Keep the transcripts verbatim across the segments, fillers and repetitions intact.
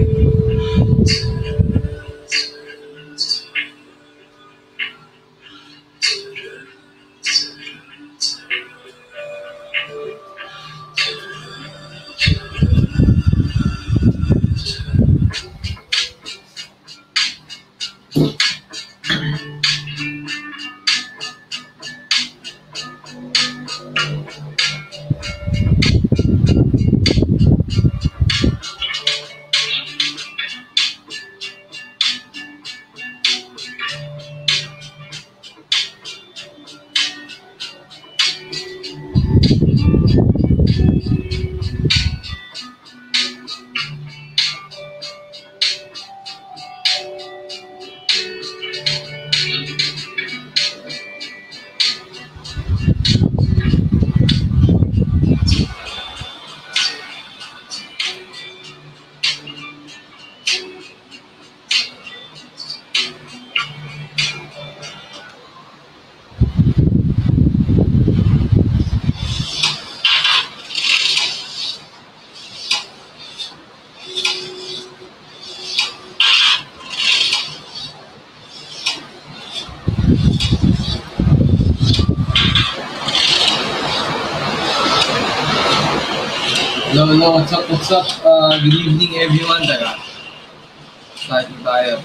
Hello, hello, what's up, what's up? Uh, good evening everyone. Tara, starting tayo.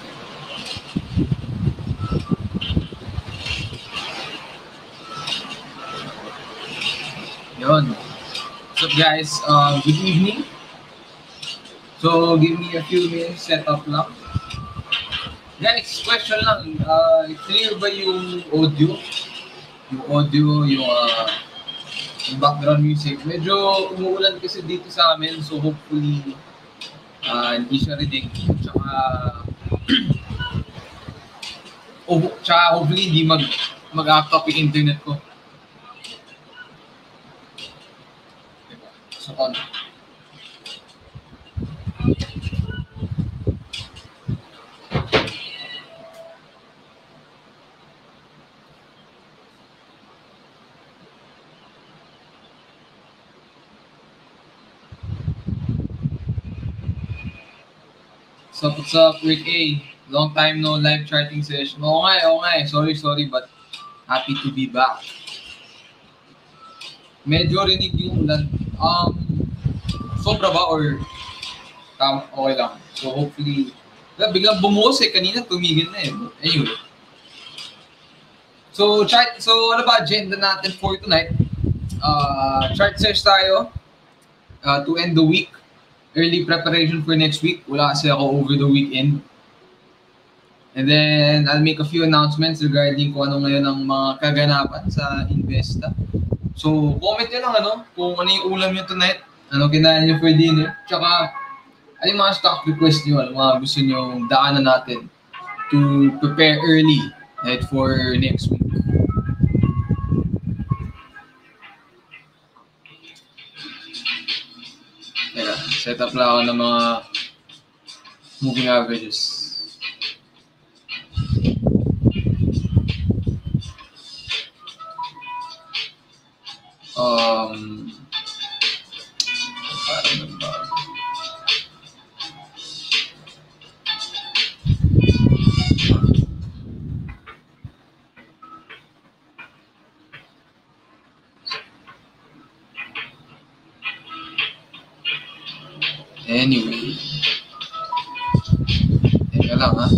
Yun. What's up guys? Uh, good evening. So, give me a few minutes, set up lang. Guys, question lang. Uh, clear ba yung audio? Yung audio, yung, uh, yung background music. Medyo umuulan kasi dito sa amin, so hopefully uh, hindi siya rinig. Tsaka, oh, tsaka hopefully hindi mag, mag-act up yung internet ko. So, on. What's up, what's up, Rick A? Long time no live charting session. Oo nga, oo nga. Sorry, sorry, but happy to be back. Medyo rinig yung ulan. Um, sobra ba or tam okay lang? So hopefully, biglang bumuhos eh. Kanina tumigil na eh. Anyway. So, chart, so ano ba agenda natin for tonight? Uh, chart search tayo uh, to end the week. Early preparation for next week. Wala kasi ako over the weekend. And then, I'll make a few announcements regarding kung ano ngayon ang mga kaganapan sa Investa. So, comment nyo lang ano, kung ano yung ulam nyo tonight, ano kinain nyo for dinner, tsaka ano yung mga stock request nyo, ano mga gusto nyo daanan natin to prepare early right, for next week. Teka, set up lang ako ng mga moving averages. Um, parang ba? Anyway, teka lang ha.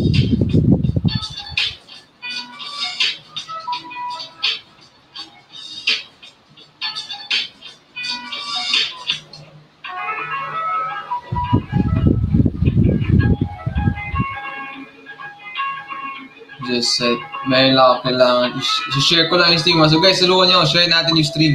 Just set, may lang kailangan, i-share ko lang yung stream. So guys, tulungan nyo, share natin yung stream.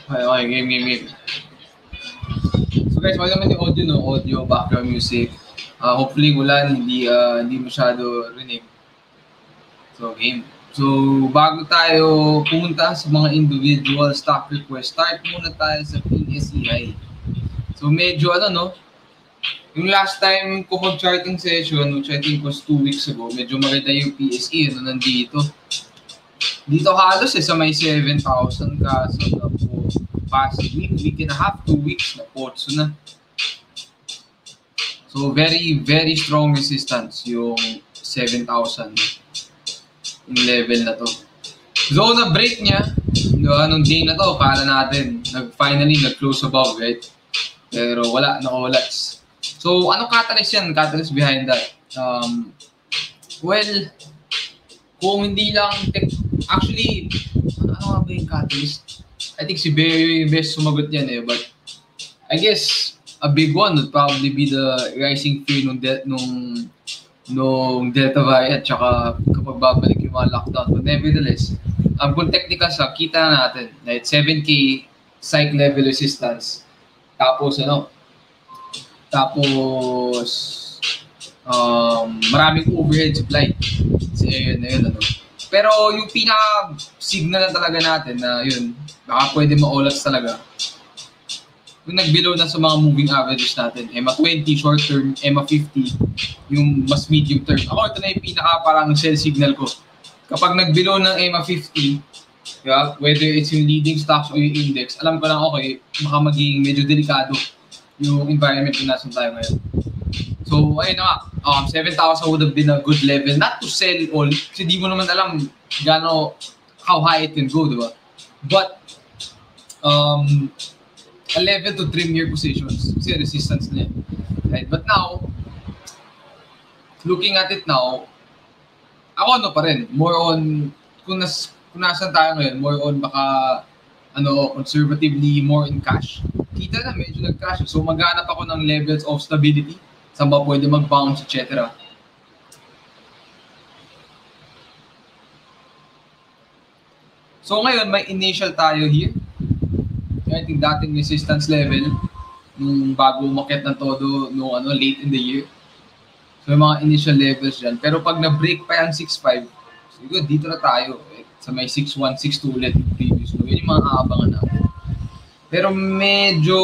Okay, okay, game, game, game. So guys, wala naman yung audio, no? Audio, background music. Uh, hopefully, wala, hindi, uh, hindi masyado rinig. So, game. So, bago tayo pumunta sa mga individual stock request, start muna tayo sa P S E I. So, medyo ano, no? Yung last time ko mag-charting session, which I think was two weeks ago, medyo maganda yung P S E, ano, nandito. Dito halos eh, sa may seven thousand ka. So, na po, past week, week and a half, two weeks, na po, so na. So, very, very strong resistance yung seven thousand. Yung level na to. So, na-break niya, di ba, nung day na to, kala natin, nag-finally, nag-close above, right? Pero wala, na-olats. So, ano catalyst yan? Catalyst behind that? Um, well, kung hindi lang, tech, actually, ano, ano nga ba yung catalyst? I think si Barry yung best sumagot yan eh, but I guess, a big one would probably be the rising fear nung, de- nung nung Delta variant, tsaka kapag babalik yung mga lockdown. But nevertheless, um, kung technical sa, kita na natin na it's seven K psych level resistance. Tapos, ano, tapos, um, maraming overhead supply. Kasi yun na yun, ano. Pero yung pinaka-signal na talaga natin na yun, baka pwede ma-olats talaga. Kung nag-below na sa mga moving averages natin, E M A twenty short term, E M A fifty, yung mas medium term. Ako, ito na yung pinaka parang sell signal ko. Kapag nag-below ng E M A fifty, yeah, whether it's yung leading stocks o yung index, alam ko lang, okay, baka maging medyo delikado yung environment kung nasan tayo ngayon. So, ayun na nga, um, seven thousand would have been a good level. Not to sell all, kasi di mo naman alam gano, how high it can go, di ba? But, um, a level to trim your positions. Kasi resistance na yan. Right? But now, looking at it now, ako ano pa rin, more on, kung, nas, kung nasan tayo ngayon, more on baka, ano, conservatively, more in cash. Kita na, medyo nag-crash. So, maghanap ako ng levels of stability. Saan ba pwede mag-bounce, et cetera. So, ngayon, may initial tayo here. I think dating resistance level nung bago umakyat ng todo nung ano, late in the year. So, yung mga initial levels dyan. Pero pag na-break pa yung six five, siguro dito na tayo. Eh, sa may six one, six two ulit yung previous. So, yun yung mga aabangan natin. Pero medyo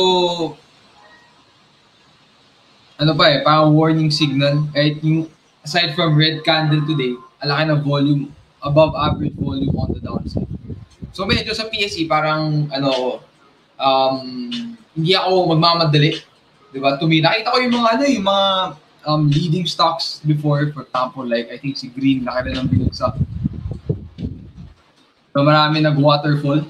ano pa eh, parang warning signal. Kahit yung aside from red candle today, alaki na volume, above average volume on the downside. So, medyo sa P S E, parang ano, Um, hindi ako magmamadali, di ba? Tumi, nakita ko yung mga ano, yung mga um, leading stocks before, for example, like I think si Green, laki na ng binagsak. So, marami nag-waterfall.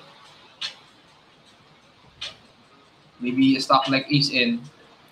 Maybe a stock like Ace N.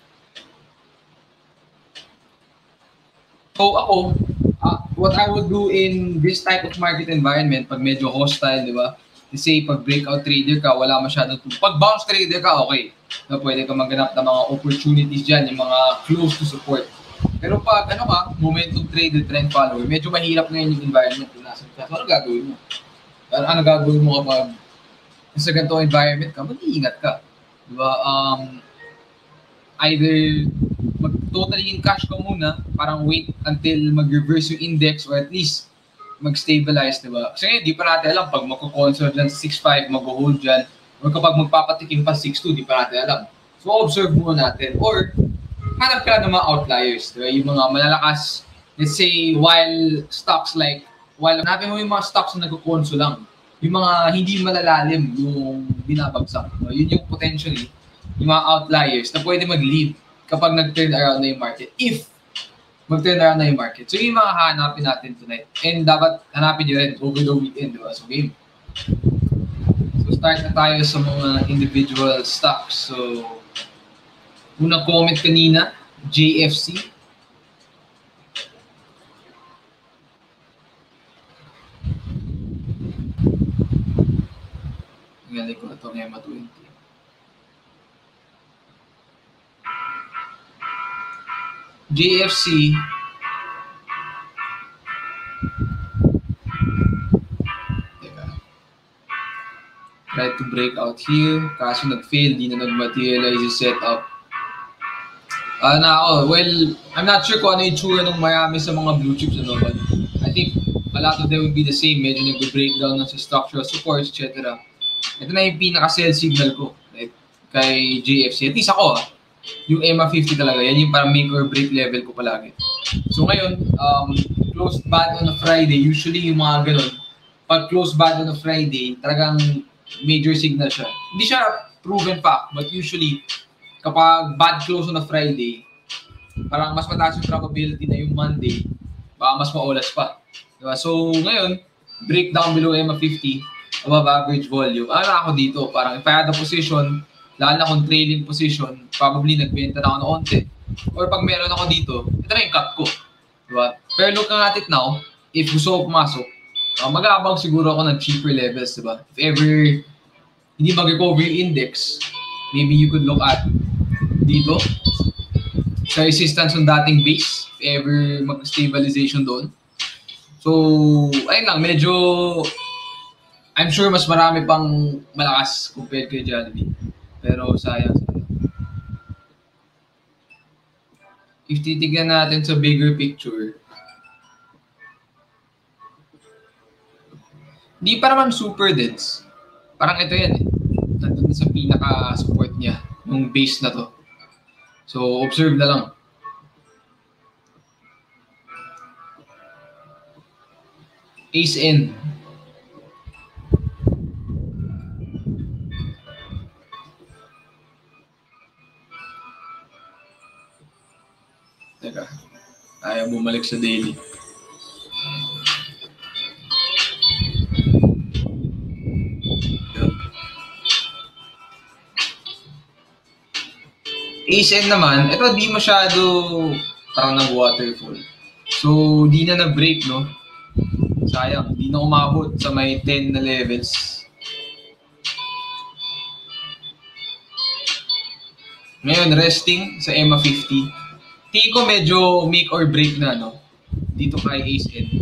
So, ako, uh, what I would do in this type of market environment, pag medyo hostile, di ba? Say, pag breakout trader ka, wala masyado. Pag bounce trader ka, okay. Na pwede ka maghanap ng mga opportunities dyan, yung mga close to support. Pero pag ano ka, momentum trader, trend follower, medyo mahirap ngayon yung environment kung nasa ka. So, ano gagawin mo? Ano, ano gagawin mo kapag sa ganitong environment ka, mag-iingat ka. Diba? Um, either mag totally in cash ka muna, parang wait until mag-reverse yung index or at least mag-stabilize, di ba? Kasi ngayon, di pa natin alam pag magkukonsol dyan sa six five, mag-hold dyan, or kapag magpapatikim pa six two, di pa natin alam. So, observe muna natin. Or, hanap ka ng mga outliers, di ba? Yung mga malalakas, let's say, while stocks like, while hanapin mo yung mga stocks na nagkukonsol lang, yung mga hindi malalalim yung binabagsak. No? Yun yung potentially, yung mga outliers na pwede mag-lead kapag nag-turn around na yung market. If mag-turn around na yung market. So, yung mga hanapin natin tonight. And dapat hanapin nyo rin over the weekend, di ba? So, game. So, start na tayo sa mga individual stocks. So, unang comment kanina, J F C. Ngayon ko na ito ng E M A twenty. J F C, teka, tried to break out here. Kaso nag-fail. Di na nag-materialize yung setup. Uh, na ako, well, I'm not sure kung ano yung tsura ng Miami sa mga blue chips. Ano, but I think a lot of them will be the same. Medyo nag-breakdown na sa structural supports, et cetera. Ito na yung pinaka-sell signal ko. Like, kay J F C. At least ako, ah, yung E M A fifty talaga. Yan yung parang make or break level ko palagi. So ngayon, um, closed bad on a Friday. Usually yung mga ganun, pag closed bad on a Friday, talagang major signal siya. Hindi siya proven fact, but usually, kapag bad close on a Friday, parang mas mataas yung probability na yung Monday, baka mas maulas pa. Diba? So, ngayon, breakdown below E M A fifty, above average volume. Ano ako dito? Parang if I had a position, lalo na kung trailing position, probably nagbenta na ako ng onte. Or pag meron ako dito, ito na yung cut ko. Diba? Pero look at it now, if gusto ko pumasok, uh, mag-aabang siguro ako ng cheaper levels. Diba? If ever hindi mag-recover yung index, maybe you could look at dito sa resistance ng dating base if ever mag-stabilization doon. So, ayun lang, medyo I'm sure mas marami pang malakas compared kay Jollibee. Pero sayang, sayang. If titignan natin sa bigger picture, di pa naman super dense. Parang ito yan eh. Nandun sa pinaka-support niya, yung base na to. So, observe na lang. Ace in. Teka, ayaw bumalik sa daily. Ace N naman, ito di masyado parang nag-waterfall. So, di na na-break, no? Sayang, di na umabot sa may ten na levels. Ngayon, resting sa E M A fifty. Tingin ko medyo make or break na, no? Dito kay Ace N.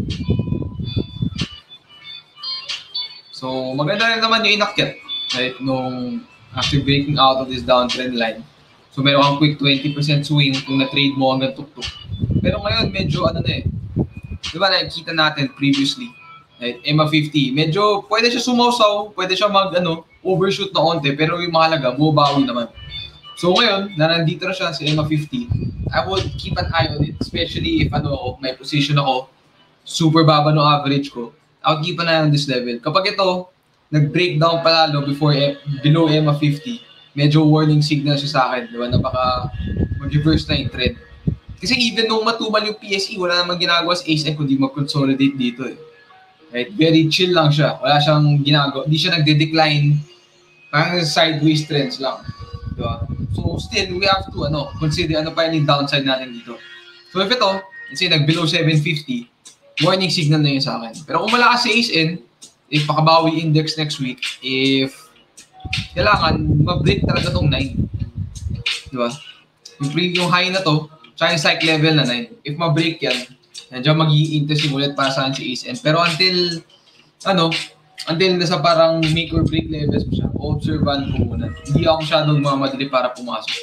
So, maganda rin naman yung inakyat. Right? Nung after breaking out of this downtrend line. So, meron kang quick twenty percent swing kung na-trade mo hanggang tuk-tuk. Pero ngayon, medyo ano na eh. Diba, nakikita natin previously. Right? E M A fifty. Medyo, pwede siya sumausaw, pwede siya mag, ano, overshoot na onte, pero yung mahalaga, bumabawi naman. So, ngayon, na nandito na siya sa E M A fifty, I would keep an eye on it, especially if, ano, ako, may position ako, super baba no average ko. I would keep an eye on this level. Kapag ito, nag-breakdown palalo before, eh, below E M A fifty, medyo warning signal siya sa akin, di ba, na baka mag-reverse na yung trend. Kasi even nung matumal yung P S E, wala namang ginagawa sa Ace N kundi mag-consolidate dito eh. Right? Very chill lang siya. Wala siyang ginagawa. Hindi siya nagde-decline. Parang sideways trends lang. Di ba? So still, we have to ano, consider ano pa yung downside natin dito. So if ito, let's say nag-below seven fifty, warning signal na yun sa akin. Pero kung malakas si Ace N, if pakabawi index next week, if kailangan mag-break talaga itong nine. Di ba? Yung, yung high na to, tsaka yung psych level na nine. If ma-break yan, nandiyan mag-i-interesting ulit para saan si Ace N. Pero until, ano, until nasa parang make or break levels mo siya, observan ko muna. Hindi ako masyadong mamadali para pumasok.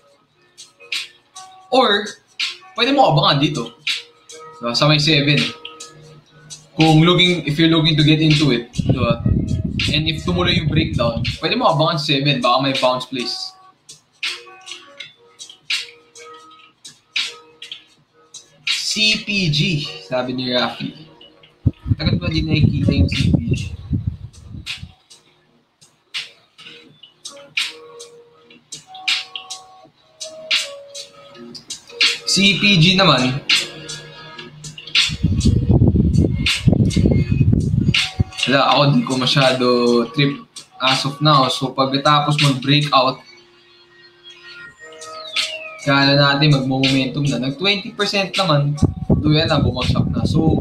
Or, pwede mo abangan dito. Diba? Sa may seven. Kung looking, if you're looking to get into it, diba? And if tumuloy yung breakdown, pwede mo abangan seven, baka may bounce place. C P G, sabi ni Rafi. Tagal ba din nakikita yung C P G? C P G naman, wala, ako di ko masyado trip as of now. So pagkatapos mag-breakout, kala natin mag-momentum na. Nag-twenty percent naman, ito yan na, bumagsak na. So,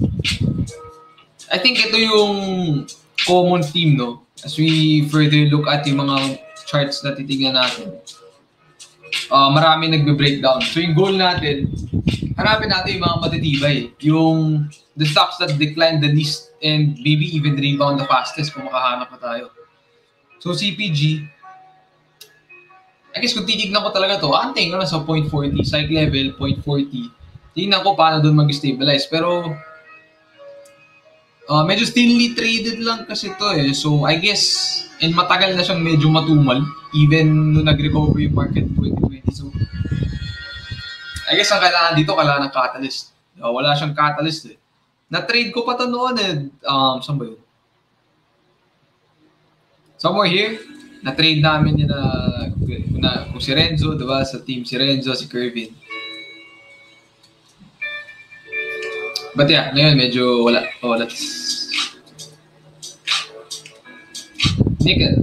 I think ito yung common theme, no? As we further look at yung mga charts na titignan natin. Uh, marami nagbe-breakdown. So yung goal natin, hanapin natin yung mga matitibay. Yung the stocks that decline the least and maybe even rebound the fastest kung makahanap pa tayo. So C P G, I guess kung titignan ko talaga to, antayin ko na sa zero point four zero, psych level, zero point four zero. Tingnan ko paano doon mag-stabilize. Pero, uh, medyo thinly traded lang kasi to eh. So, I guess, and matagal na siyang medyo matumal, even nung nag-recover yung market twenty twenty. So, I guess ang kailangan dito, kailangan ng catalyst. Uh, wala siyang catalyst eh. Na-trade ko pa to noon eh. Um, saan ba yun? Somewhere here, na-trade namin yun na, na kung si Renzo, diba? Sa team si Renzo, si Kervin. But yeah, ngayon medyo wala. Oh, let's... Nickel.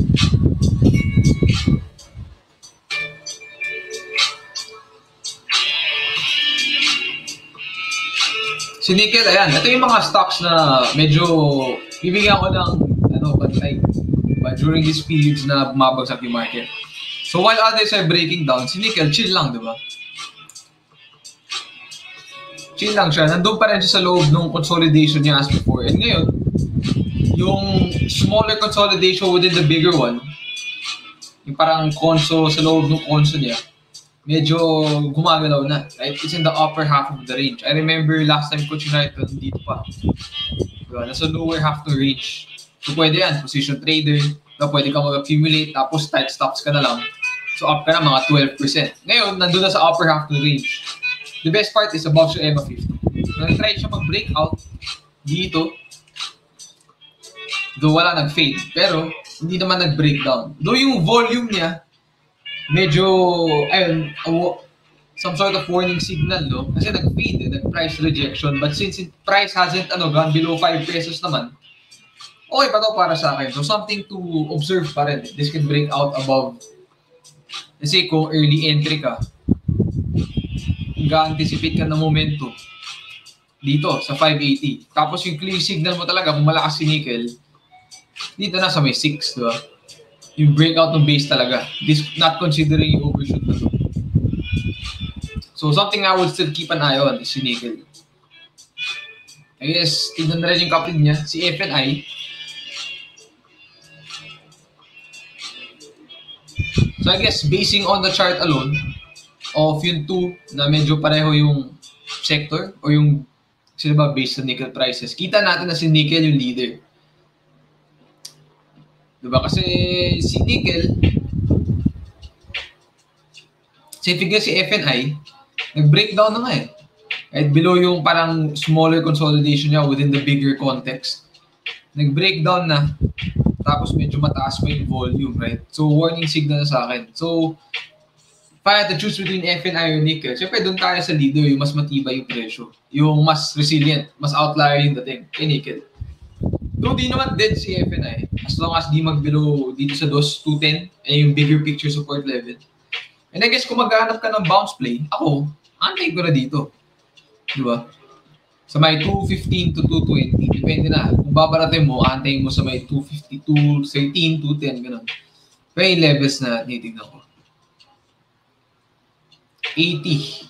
Si Nickel, ayan. Ito yung mga stocks na medyo bibigyan ko ng ano, like, during these periods na bumabagsak yung market. So while others are breaking down, si Nickel, chill lang, diba? Chill lang siya. Nandun pa rin siya sa loob ng consolidation niya as before. And ngayon, yung smaller consolidation within the bigger one, yung parang conso sa loob ng conso niya, medyo gumagalaw na. Right? It's in the upper half of the range. I remember last time Coach United, dito pa. Diba? Nasa lower half ng range. So pwede yan, position trader, na pwede ka mag-accumulate, tapos tight stops ka na lang. So up ka na mga twelve percent. Ngayon, nandun na sa upper half ng range. The best part is above siya E M A fifty. Nag-try siya mag-breakout dito. Though wala nag-fade. Pero, hindi naman nag-breakdown. Though yung volume niya, medyo, ayun, uh, some sort of warning signal, no? Kasi nag-fade, eh, nag-price rejection. But since it, price hasn't ano, gone below five pesos naman, okay pa to para sa akin. So, something to observe pa rin. This can break out above. Kasi kung early entry ka, ga-anticipate ka ng momentum dito sa five eighty. Tapos yung clear signal mo talaga, kung malakas si Nickel, dito na sa may six, diba? Yung breakout ng base talaga. This, not considering yung overshoot na to. So, something I would still keep an eye on is si Nickel. I guess, tignan na rin yung kapit niya, si F N I. So, I guess, basing on the chart alone, of yung two na medyo pareho yung sector o yung sila ba based sa nickel prices, kita natin na si Nickel yung leader. Diba? Kasi si Nickel, sa figure si F N I, nag-breakdown na nga eh. At below yung parang smaller consolidation niya within the bigger context. Nag-breakdown na. Tapos medyo mataas pa yung volume, right? So, warning signal na sa akin. So, if I had to choose between F N I or Nickel, syempre doon tayo sa leader, yung mas matibay yung presyo. Yung mas resilient, mas outlier yung dating, kay Nickel. Though di naman dead si F N I, as long as di mag-below dito sa dos two ten, ay yung bigger picture support level. And I guess kung maghanap ka ng bounce play, ako, antay ko na dito. Di ba? Sa may two fifteen to two twenty, depende na. Kung babaratin mo, antay mo sa may two fifty, two thirteen, two ten, gano'n. Pero yung levels na titignan ko. eighty.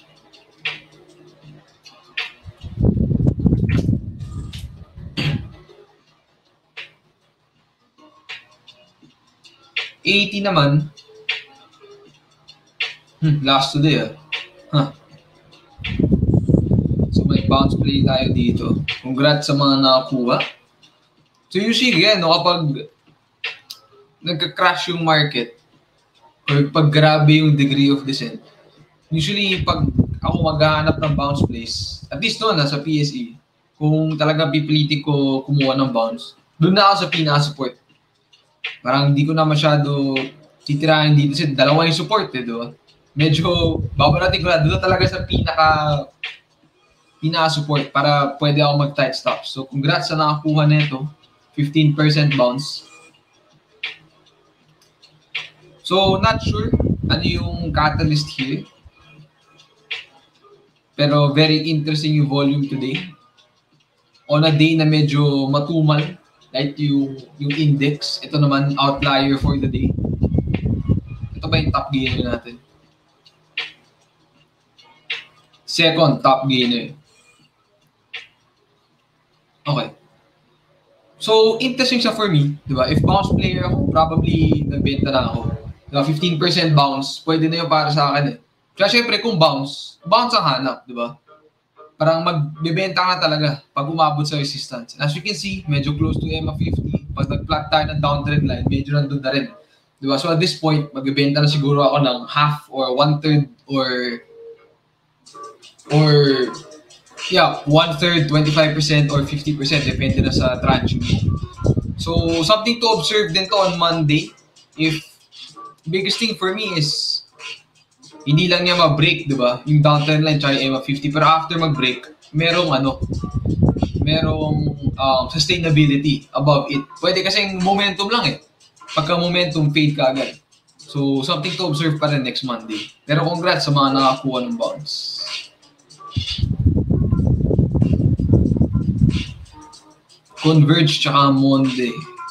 eighty naman. Hmm, last today ah. Huh. So may bounce play tayo dito. Congrats sa mga nakakuha. So usually yan, no, kapag nagka-crash yung market or pag grabe yung degree of descent, usually, pag ako maghahanap ng bounce plays, at least doon, sa P S E, kung talaga pipilitin ko kumuha ng bounce, doon na ako sa pinaka-support. Parang hindi ko na masyado titirahin dito kasi dalawa yung support, eh, diba? Medyo babarating ko na doon talaga sa pinaka pinaka-support para pwede ako mag-tight stop. So, congrats sa nakakuha nito. fifteen percent bounce. So, not sure ano yung catalyst here. Pero very interesting yung volume today. On a day na medyo matumal, like yung, yung index, ito naman outlier for the day. Ito ba yung top gainer natin? Second top gainer. Okay. So, interesting siya for me, di ba? If bounce player ako, probably nagbenta na ako. Diba? fifteen percent bounce, pwede na yun para sa akin eh. Kaya syempre, kung bounce, bounce ang hanap, di ba? Parang magbebenta ka na talaga pag umabot sa resistance. And as you can see, medyo close to E M A fifty. Pag nag-plot tayo ng downtrend line, medyo nandun na rin. Di ba? So at this point, magbebenta na siguro ako ng half or one-third or or yeah, one-third, twenty-five percent or fifty percent. Depende na sa tranche mo. So something to observe din to on Monday. If biggest thing for me is hindi lang niya ma-break, di ba? Yung downtrend line tsaka yung E M A fifty. Pero after mag-break, merong ano, merong um, sustainability above it. Pwede kasing momentum lang eh. Pagka momentum, fade ka agad. So, something to observe pa rin next Monday. Pero congrats sa mga nakakuha ng bounce. Converge tsaka Monday.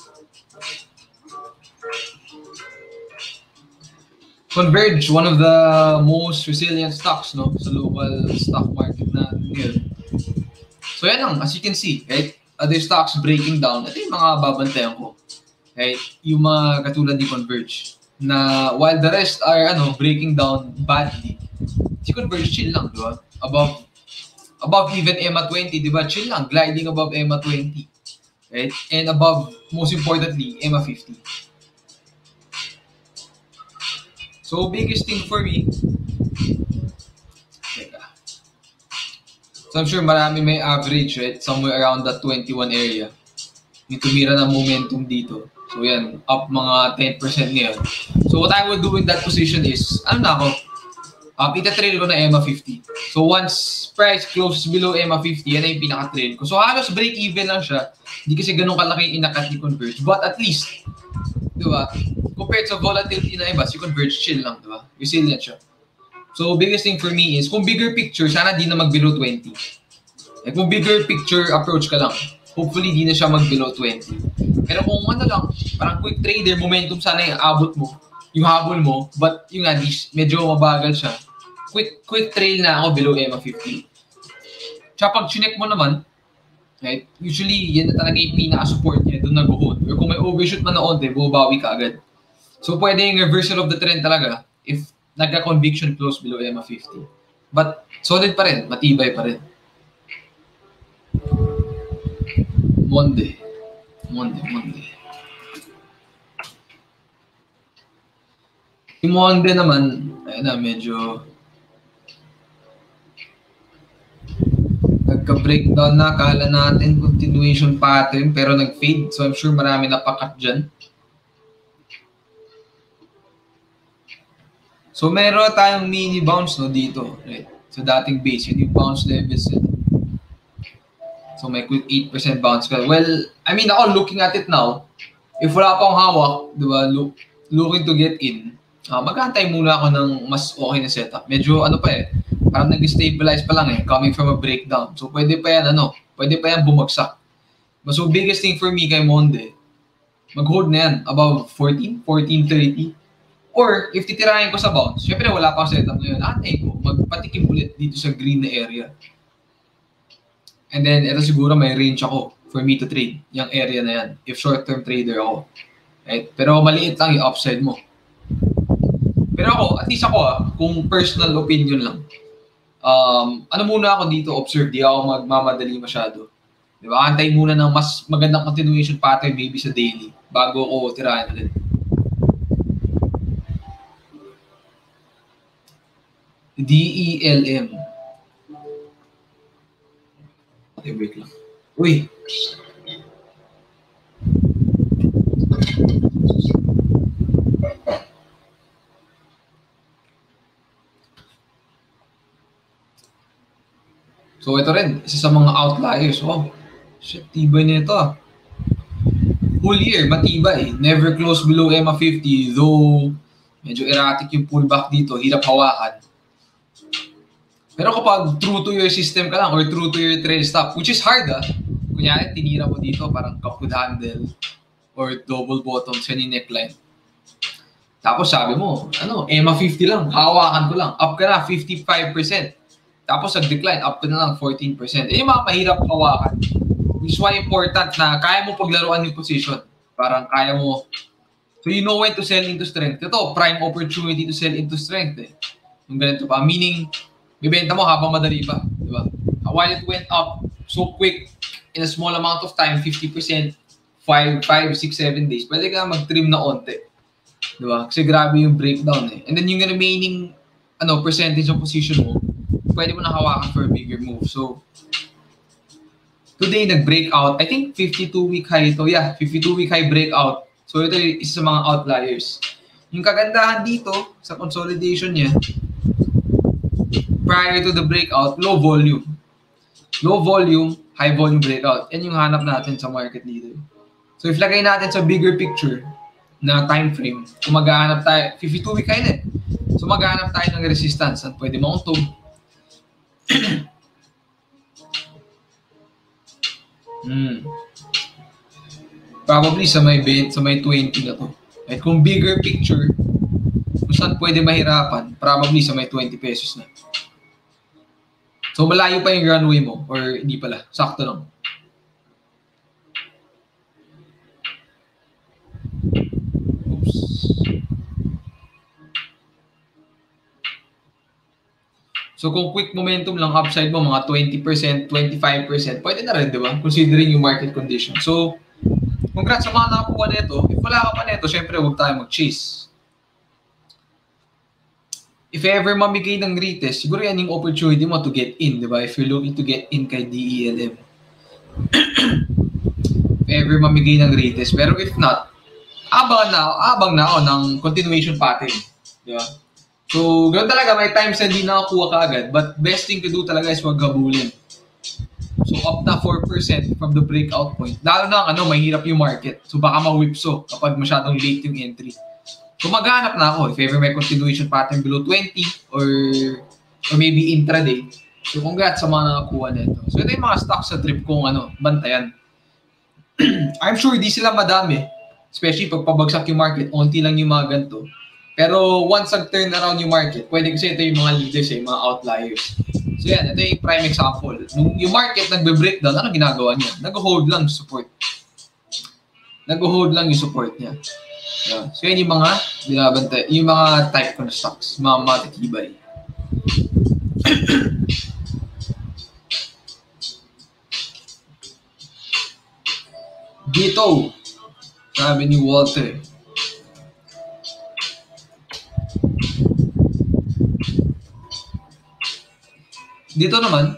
Converge, one of the most resilient stocks, no, sa local stock market natin ngayon. So yan lang, as you can see, right? Other stocks breaking down. Ito yung mga babantayan ko. Right? Yung mga katulad ni Converge. Na while the rest are ano breaking down badly, si Converge chill lang, di ba? Above, above even E M A twenty, di ba? Chill lang, gliding above E M A twenty. Right? And above, most importantly, E M A fifty. So, biggest thing for me, teka. So, I'm sure marami may average, right? Somewhere around that twenty-one area. Yung tumira ng momentum dito. So, yan, up mga ten percent ngayon. So, what I would do in that position is, ano na ako, um, itatrail ko na E M A fifty. So, once price closes below E M A fifty, yan na yung pinaka-trail ko. So, halos break-even lang siya. Hindi kasi ganun kalaki yung inakat ni Converge. But at least, di ba? Compared sa volatility na iba, si Converge chill lang, di ba? Resilient siya. So, biggest thing for me is, kung bigger picture, sana di na mag-below twenty. Eh, kung bigger picture approach ka lang, hopefully di na siya mag-below twenty. Pero kung ano lang, parang quick trader, momentum sana yung abot mo, yung habol mo, but yung nga, medyo mabagal siya. Quick quick trail na ako below E M A fifty. Tsaka pag chinek mo naman, right, usually, yan na talaga yung pinaka-support niya, doon nag-hold. Or kung may overshoot man na onte, bumabawi ka agad. So, pwede yung reversal of the trend talaga if nagka-conviction close below E M A fifty. But, solid pa rin. Matibay pa rin. Monday. Monday, Monday. Yung Monday naman, ayun na, medyo nagka-breakdown na. Akala natin continuation pattern pero nag-fade. So, I'm sure marami napakat dyan. So, meron tayong mini bounce no dito, right? So, dating base, yun yung bounce levels. So, may quick eight percent bounce ka. Well, I mean, ako looking at it now, if wala pang hawak, di ba, look, looking to get in, uh, mag-antay muna ako ng mas okay na setup. Medyo, ano pa eh, parang nag-stabilize pa lang eh, coming from a breakdown. So, pwede pa yan, ano, pwede pa yan bumagsak. So, biggest thing for me kay Monde, mag-hold na yan, above fourteen, fourteen thirty. Or, if titirahin ko sa bounce, syempre wala pang setup ngayon, antay ko, magpatikim ulit dito sa green na area. And then, ito siguro may range ako for me to trade, yung area na yan, if short-term trader ako. Right? Pero maliit lang yung upside mo. Pero ako, at least ako ah, kung personal opinion lang, um, ano muna ako dito, observe, di ako magmamadali masyado. Di ba? Antay muna ng mas magandang continuation pattern maybe sa daily bago ako tirahin ulit. D E L M. Okay, wait lang. Uy! So, ito rin. Isa sa mga outliers. Oh, shit, tibay na ito ah. Whole year, matibay. Never close below E M A fifty. Though, medyo erratic yung pullback dito. Hirap hawakan. Pero kapag true to your system ka lang or true to your trail stop, which is hard ah. Kunyari, tinira mo dito parang kapud handle or double bottom sa neckline. Tapos sabi mo, ano, E M A fifty lang, hawakan ko lang. Up ka na, fifty-five percent. Tapos nag-decline, up ka na lang, fourteen percent. Eh, yung mga mahirap hawakan. Which is why important na kaya mo paglaruan yung position. Parang kaya mo. So you know when to sell into strength. Ito, prime opportunity to sell into strength eh. Yung ganito pa. Meaning, bibenta mo habang madali pa. Diba? While it went up so quick in a small amount of time, fifty percent, five, six, seven days, pwede ka mag-trim na onte. Diba? Kasi grabe yung breakdown eh. And then yung remaining ano, percentage of position mo, pwede mo na hawakan for a bigger move. So, today nag-breakout. I think fifty-two week high ito. Yeah, fifty-two week high breakout. So, ito isa sa mga outliers. Yung kagandahan dito sa consolidation niya, prior to the breakout, low volume. Low volume, high volume breakout. Yan yung hanap natin sa market leader. So, if lagay natin sa bigger picture na time frame, kung maghahanap tayo, fifty-two week high na eh. So, maghahanap tayo ng resistance at pwede mauntog. hmm. Probably sa may sa may twenty na to. At kung bigger picture, kung saan pwede mahirapan, probably sa may twenty pesos na. So, malayo pa yung runway mo or hindi pala. Sakto lang. Oops. So, kung quick momentum lang upside mo, mga twenty percent, twenty-five percent, pwede na rin, di ba? Considering yung market condition. So, congrats sa mga nakakuha nito. If wala ka pa nito, syempre, huwag tayo mag-chase. If ever mamigay ng retest, siguro yan yung opportunity mo to get in, di ba? If you're looking to get in kay D E L M. If ever mamigay ng retest. Pero if not, abang na, abang na ako ng continuation pattern. Di ba? So, ganoon talaga, may times na hindi nakakuha ka agad. But best thing to do talaga is wag gabulin. So, up na four percent from the breakout point. Lalo na, ano, mahirap yung market. So, baka ma-whipso kapag masyadong late yung entry. So, maghanap na ako if ever may continuation pattern below twenty or or maybe intraday. So, congrats sa mga nakakuha nito. So, ito yung mga stocks sa trip kong ano, bantayan. I'm sure di sila madami. Especially pag pabagsak yung market, onti lang yung mga ganito. Pero once nag-turn around yung market, pwede kasi ito yung mga leaders, yung mga outliers. So yan, ito yung prime example. Nung yung market nagbe-breakdown, ano ginagawa niya? Nag-hold lang yung support. Nag-hold lang yung support niya. Yeah. So yan yung mga binabantay, yung mga type ko na stocks, mga matitibay. Dito, sabi ni Walter, dito naman,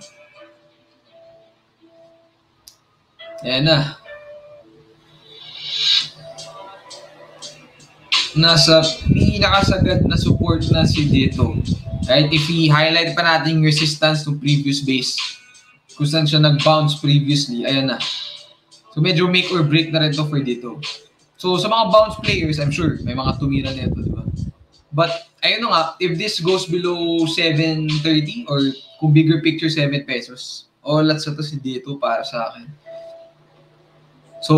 yan na. Nasa pinakasagad na support na si dito. Right? If i-highlight pa natin yung resistance ng previous base, kung saan siya nag-bounce previously, ayan na. So medyo make or break na rin to for dito. So sa mga bounce players, I'm sure may mga tumira nito, di ba? But ayun nga, if this goes below seven thirty or kung bigger picture seven pesos, all at sa to si dito para sa akin. So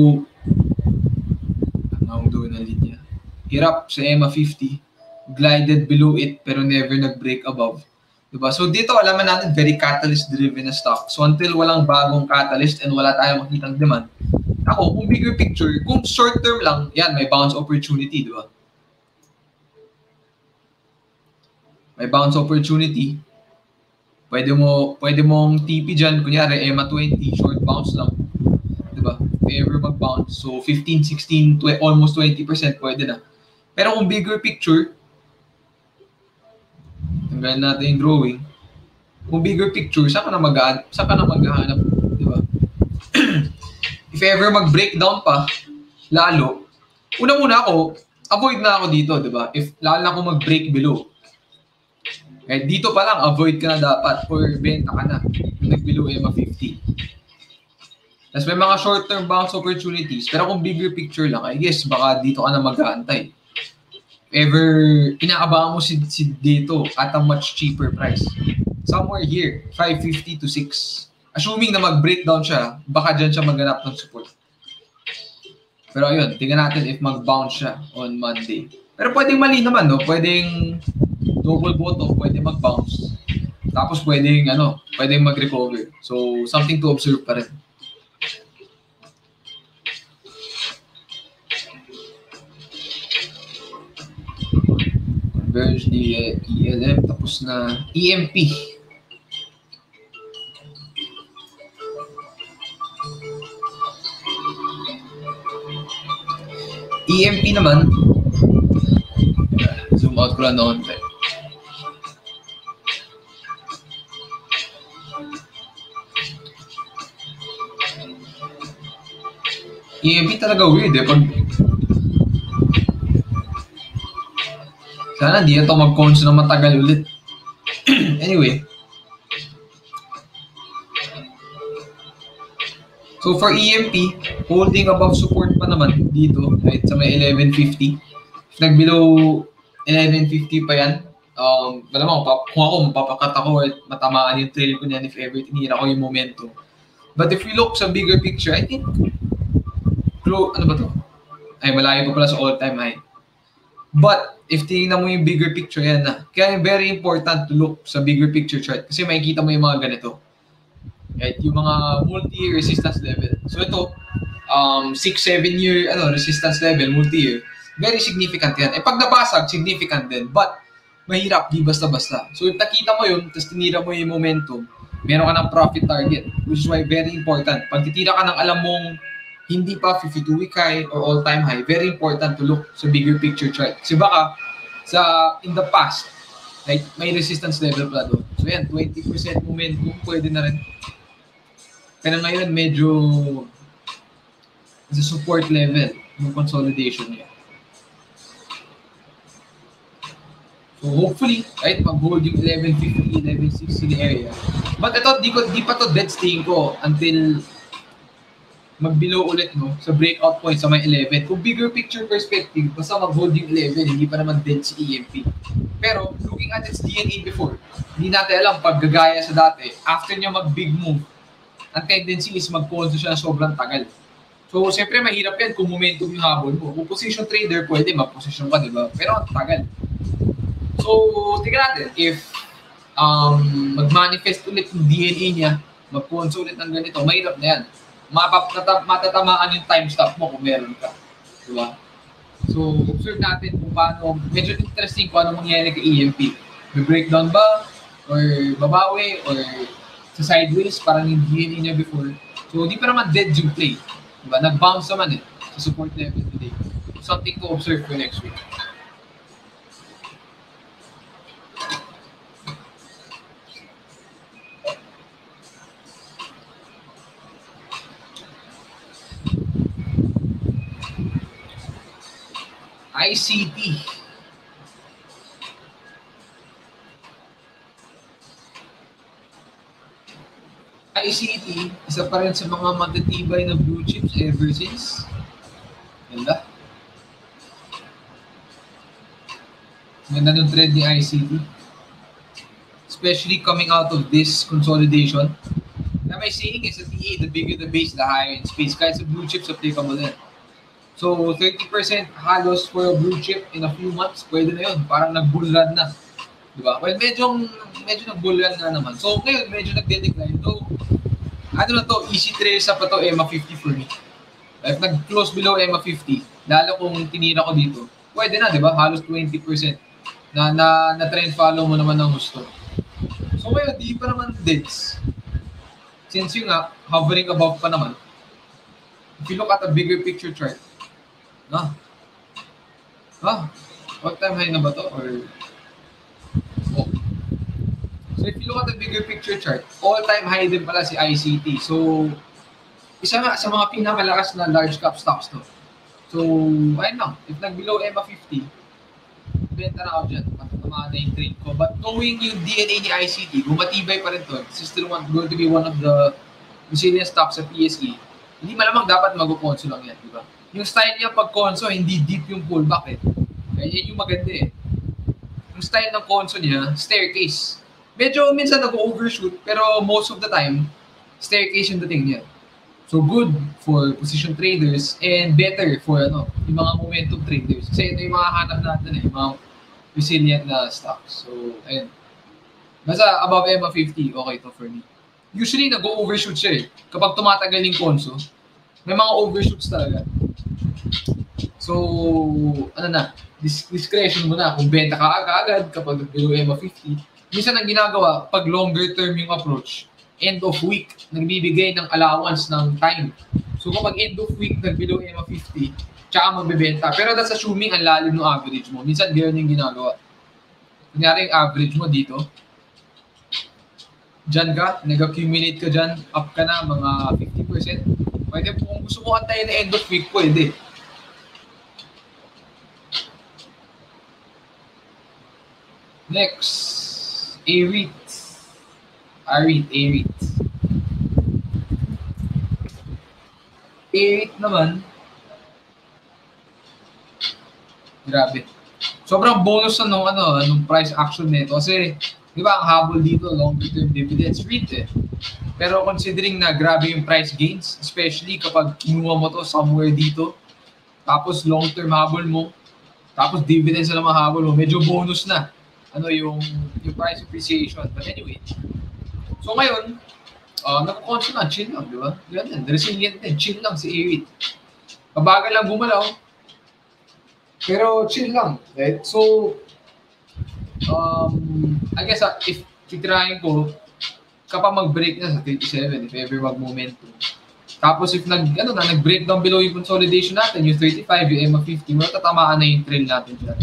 ano ang doon na linya? Hirap sa E M A fifty, glided below it pero never nag-break above. Diba? So dito alaman natin very catalyst driven na stock. So until walang bagong catalyst and wala tayong makitang demand, ako kung bigger picture, kung short term lang, yan may bounce opportunity, di ba? May bounce opportunity. Pwede mo pwede mong T P diyan, kunyari E M A twenty, short bounce lang. Di ba? If ever mag-bounce, so fifteen, sixteen, twenty, almost twenty percent pwede na. Pero kung bigger picture, tanggalin natin yung drawing. Kung bigger picture, saan ka na mag-hanap? Saan ka na mag-hanap? Di ba? If ever mag-breakdown pa, lalo, una-una ako, avoid na ako dito, di ba? If lalo na ako mag-break below. Eh, dito pa lang, avoid ka na dapat or benta ka na yung nag-below E M A fifty. Tapos may mga short-term bounce opportunities. Pero kung bigger picture lang, I guess baka dito ka na mag-aantay. Ever inaabangan mo si, si dito at a much cheaper price. Somewhere here, five fifty to six. Assuming na mag-breakdown siya, baka dyan siya maghanap ng support. Pero ayun, tingnan natin if mag-bounce siya on Monday. Pero pwedeng mali naman, no? Pwedeng double bottom, pwedeng mag-bounce. Tapos pwedeng, ano, pwedeng mag-recover. So, something to observe pa rin. Verge di E L M, tapos na E M P. E M P naman, zoom out ko lang na konti. E M P talaga weird eh. Pag... Sana di ito mag-cons na matagal ulit. Anyway. So for E M P, holding above support pa naman dito, right, sa may eleven fifty. If nag-below eleven fifty pa yan, um, malamang kung ako, mapapakat ako at matamaan yung trail ko niyan if ever tinira ko yung momentum. But if we look sa bigger picture, I think, ano ba to? Ay, malayo pa pala sa all-time high. But, if tingnan mo yung bigger picture, yan na. Kaya very important to look sa bigger picture chart kasi makikita mo yung mga ganito. Right? Yung mga multi-year resistance level. So ito, um, six seven year ano, resistance level, multi-year. Very significant yan. Eh pag nabasag, significant din. But, mahirap, di basta-basta. So if nakita mo yun, tapos tinira mo yung momentum, meron ka ng profit target. Which is why very important. Pag titira ka ng alam mong hindi pa fifty-two week high or all-time high, very important to look sa bigger picture chart. Kasi baka, sa in the past, like, may resistance level pala doon. So yan, twenty percent momentum, pwede na rin. Pero ngayon, medyo sa support level ng consolidation niya. So hopefully, right, mag-hold yung eleven fifty, eleven sixty area. But ito, di, ko, di pa to dead staying ko until mag-below ulit, no, sa breakout point sa may eleven. Kung bigger picture perspective, basta mag-hold yung eleven, hindi pa naman dead si E M P. Pero, looking at its D N A before, hindi natin alam pag gagaya sa dati, after niya mag-big move, ang tendency is mag-conso siya sobrang tagal. So, siyempre, mahirap yan kung momentum yung habol mo. Kung position trader, pwede mag-position ka, di ba? Pero, ang tagal. So, tignan natin, if um, mag-manifest ulit yung D N A niya, mag-conso ulit ng ganito, mahirap na yan. Mapap, matatamaan yung time stop mo kung meron ka. Diba? So, observe natin kung paano, medyo interesting kung ano mangyayari kay E M P. May breakdown ba? Or babawi? Or sa sideways? Parang yung D N A niya before. So, hindi pa naman dead yung play. Diba? Nag-bounce naman eh sa support level today. Something to observe for next week. I C T. I C T, isa pa rin sa mga matatibay na blue chips ever since. Ganda. Ganda ng trend ni I C T. Especially coming out of this consolidation. Na may saying is that the bigger the base, the higher in space. Kahit sa blue chips, applicable din. So, thirty percent halos for a blue chip in a few months, pwede na yun. Parang nag-bull run na. Diba? Well, medyo, medyo nag-bull run na naman. So, ngayon, medyo nag-decline. So, ano na to, easy trail sa pa to, E M A fifty for me. If nag-close below E M A fifty, lalo kung tinira ko dito, pwede na, diba? Halos twenty percent na, na, na trend follow mo naman ng gusto. So, ngayon, di pa naman deads. Since yun nga, hovering above pa naman, if you look at a bigger picture chart, ah, ah, what time high na ba to? Or, oh. So if you look at the bigger picture chart, all-time high din pala si I C T. So, isa nga sa mga pinakamalakas na large cap stocks to. So, ayun lang. If nag-below E M A fifty, benta na ako dyan. Matatamaan na yung trade ko. But knowing yung D N A ni I C T, bumatibay pa rin to. This is still one, going to be one of the resilient stocks sa P S E. Hindi malamang dapat mag-conso lang yan, di ba? Yung style niya pag conso, hindi deep yung pullback eh. Kaya yan yung maganda eh. Yung style ng conso niya, staircase. Medyo minsan nag-overshoot, pero most of the time, staircase yung dating niya. So good for position traders and better for ano, yung mga momentum traders. Kasi ito yung mga hanap natin eh, yung mga resilient na stocks. So, ayun. Basta above E M A fifty, okay to for me. Usually, nag-overshoot siya eh. Kapag tumatagal yung conso, may mga overshoots talaga. So, ano na, dis- discretion mo na kung benta ka agad kapag below E M A fifty. Minsan ang ginagawa, pag longer term yung approach, end of week, nagbibigay ng allowance ng time. So kapag end of week, nag-below E M A fifty, tsaka magbebenta. Pero that's assuming ang lalim ng average mo. Minsan gano'n yung ginagawa. Kunyari yung average mo dito, dyan ka, nag-accumulate ka dyan, up ka na mga fifty percent. Pwede kung gusto mo antayin na end of week, pwede. Next, A-REIT. A-REIT, A-REIT. A-REIT naman, grabe. Sobrang bonus na nung, ano, nung price action nito. Kasi, di ba, ang habol dito, longer term dividends, REIT eh. Pero considering na grabe yung price gains, especially kapag kinuha mo to somewhere dito, tapos long term habol mo, tapos dividends na naman habol mo, medyo bonus na. Ano yung, yung price appreciation. But anyway, so ngayon, uh, nag-constant na, chill lang, di ba? Ganyan, resilient din, chill lang si A-REIT. Mabagal lang gumalaw, pero chill lang, right? So, um, I guess uh, if titirahin ko, kapag mag-break na sa thirty-seven, if ever mag-momentum. Tapos if nag, ano na, nag-break down below yung consolidation natin, yung thirty-five, yung E M A fifty, matatamaan na yung trail natin dyan.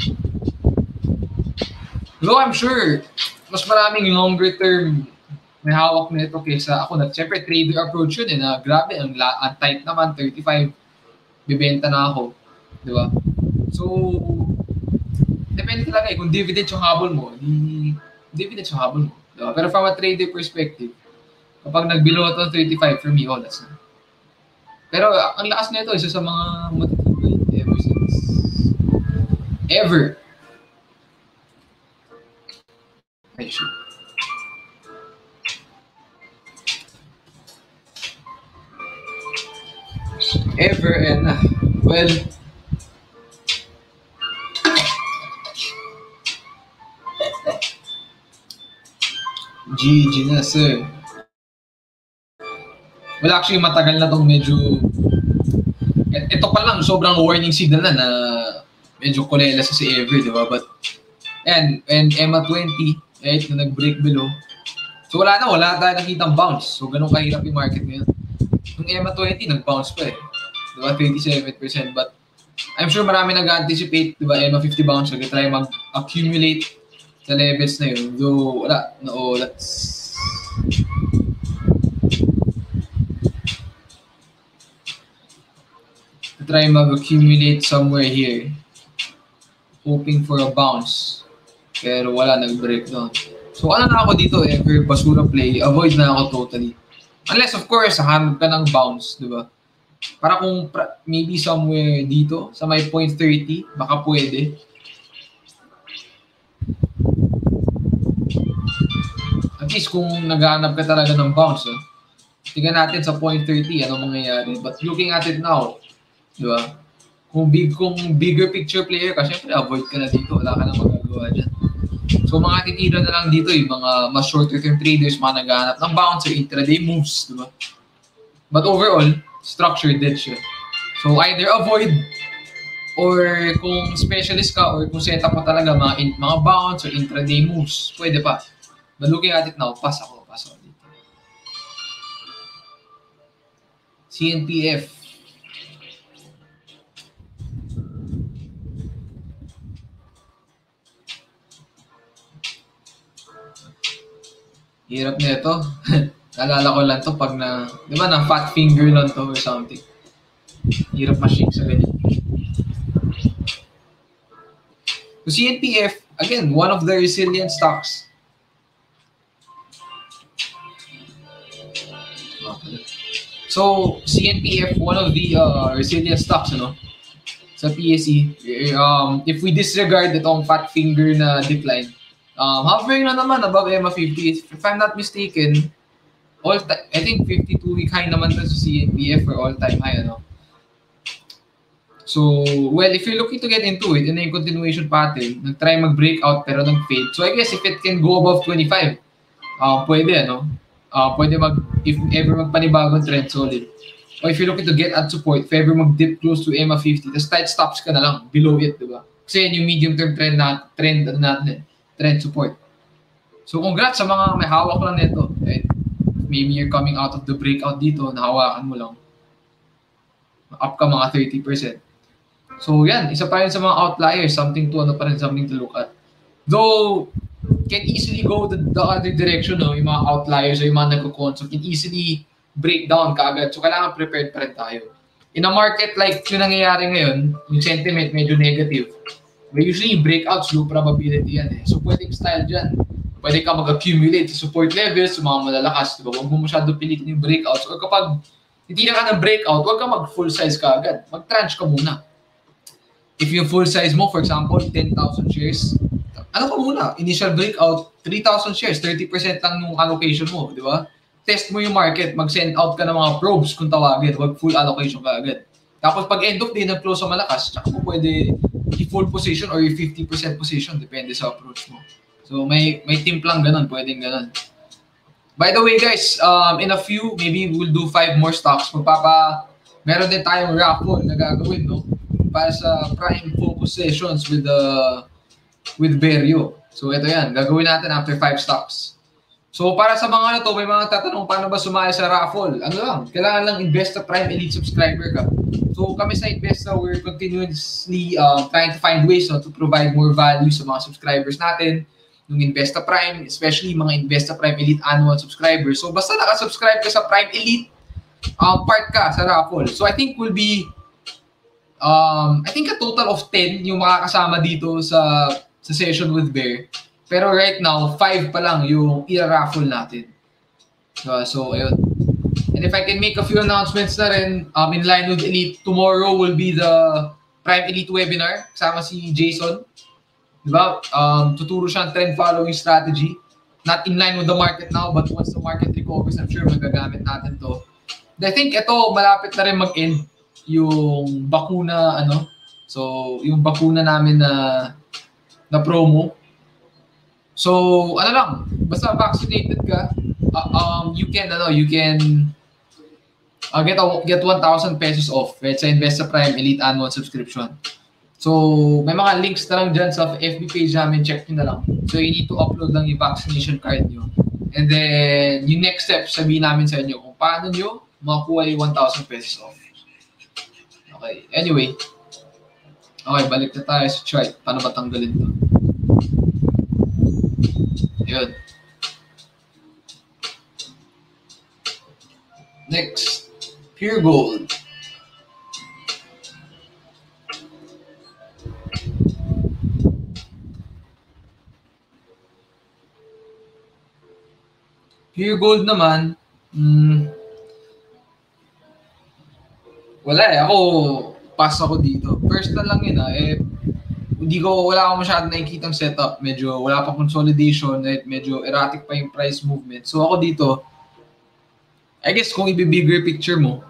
Though I'm sure, mas maraming longer term may hawak nito kaysa ako na, siyempre trader approach yun eh, na grabe, ang, la, ang tight naman, thirty-five, bibenta na ako. Di ba? So, depende talaga eh, kung dividend yung habol mo, di, dividend yung habol mo. Diba? Pero from a trader perspective, kapag nag-below ito thirty-five, for me, all that's na. Pero ang lakas nito, isa sa mga matutubay ever since. Ever. Ay, sure. Ever and, uh, well, G G na, sir. Well, actually, matagal na itong medyo... Ito pa lang, sobrang warning signal na na medyo kulela sa si Ever, di ba? But, and, and E M A twenty, right, na nag-break below. So, wala na, wala tayo nakitang bounce. So, ganun kahirap yung market ngayon. Yung E M A twenty, nag-bounce pa eh. Di ba? thirty-seven percent. But, I'm sure marami nag-anticipate, di ba? E M A fifty bounce, nag-try mag-accumulate sa levels na yun. Though, wala. No, that's... Try mag-accumulate somewhere here. Hoping for a bounce. Pero wala, nag-break down. So, ano na ako dito, ever basura play, avoid na ako totally. Unless, of course, hanap ka ng bounce, di ba? Para kung maybe somewhere dito, sa may point thirty, baka pwede. At least kung naghahanap ka talaga ng bounce, eh. Tingnan natin sa point thirty, ano mangyayari. But looking at it now, di ba? Kung big kung bigger picture player ka, syempre avoid ka na dito. Wala ka nang magagawa dyan. So mga titira na lang dito, yung mga mas shorter term traders, mga naghahanap ng bounce or intraday moves, di ba? But overall, structured din siya. So either avoid, or kung specialist ka, or kung setup mo talaga mga, in, mga bounce or intraday moves, pwede pa. But looking at it now, pass ako, pass ako dito. C N P F. Hirap na ito. Naalala ko lang to pag na, di ba, na fat finger lang to or something. Hirap ma-shake sa ganyan. So C N P F, again, one of the resilient stocks. So C N P F, one of the uh, resilient stocks, ano, sa P S E. Um, if we disregard itong fat finger na decline, Um, hovering na naman above E M A fifty. If I'm not mistaken, all time, I think fifty-two week high naman to sa C N P F for all-time high, ano? So, well, if you're looking to get into it, in a continuation pattern, nag-try mag-breakout pero nag-fade. So, I guess if it can go above twenty-five, uh, pwede, ano? Uh, pwede mag, if ever magpanibagong trend, solid. or if you're looking to get at support, if ever mag-dip close to E M A fifty, tapos tight stops ka na lang below it, di ba? Kasi yun yung medium-term trend na trend natin, trend support. So congrats sa mga may hawak lang nito. Right? Maybe you're coming out of the breakout dito, nahawakan mo lang. Up ka mga thirty percent. So yan, isa pa rin sa mga outliers, something to ano pa rin, something to look at. Though, can easily go the, the other direction, no? Yung mga outliers o yung mga nagko-con, so can easily break down kaagad. So kailangan prepared pa rin tayo. In a market like yung nangyayari ngayon, yung sentiment medyo negative. But usually breakouts, low probability yan eh. So pwedeng style dyan. Pwede ka mag-accumulate sa support levels, sa mga malalakas. Diba? Huwag mo masyado pilitin yung breakouts. Or kapag hindi na ka ng breakout, huwag ka mag-full size ka agad. Mag-tranche ka muna. If yung full size mo, for example, ten thousand shares, ano ka muna? Initial breakout, three thousand shares, thirty percent lang nung allocation mo, di ba? Test mo yung market, mag-send out ka ng mga probes kung tawagin, wag full allocation ka agad. Tapos pag end of day, nag-close sa malakas, tsaka mo pwede i-full position or i-fifty percent position, depende sa approach mo. So may may timplang ganun, pwedeng ganun. By the way guys, um, in a few, maybe we'll do five more stocks. Magpapa, meron din tayong raffle na gagawin, no? Para sa prime focus sessions with the with Berio. So ito yan, gagawin natin after five stocks. So para sa mga ano to, may mga tatanong paano ba sumali sa raffle? Ano lang, kailangan lang Investa Prime Elite subscriber ka. So kami sa Investa, we're continuously uh, trying to find ways no, to provide more value sa mga subscribers natin. Yung Investa Prime, especially mga Investa Prime Elite annual subscribers. So basta naka-subscribe ka sa Prime Elite, um, part ka sa raffle. So I think we'll be Um, I think a total of ten yung makakasama dito sa sa session with Bear. Pero right now, five pa lang yung i-raffle natin. So, so ayun. And if I can make a few announcements na rin, um, in line with Elite, tomorrow will be the Prime Elite webinar. Kasama si Jason. Diba? Um, tuturo siya ang trend following strategy. Not in line with the market now, but once the market recovers, I'm sure magagamit natin to. And I think ito, malapit na rin mag-end yung bakuna ano so yung bakuna namin na na promo. So ano lang, basta vaccinated ka, uh, um you can ano you can uh, get a, get one thousand pesos off right, sa Investa Prime Elite annual subscription. So may mga links na lang dyan sa F B page namin, check nyo na lang. So you need to upload lang yung vaccination card nyo, and then yung next step sabihin namin sa inyo kung paano nyo makuha yung one thousand pesos off. Okay, anyway. Okay, balik na tayo sa chart. Paano ba tanggalin to? Yun. Next, Pure Gold. Pure Gold naman, hmm, wala eh. Ako, pass ako dito. Personal lang yun ah. Eh, hindi ko, wala akong masyadong nakikitang setup. Medyo, wala pang consolidation. Eh, medyo erratic pa yung price movement. So ako dito, I guess kung i-bigger picture mo,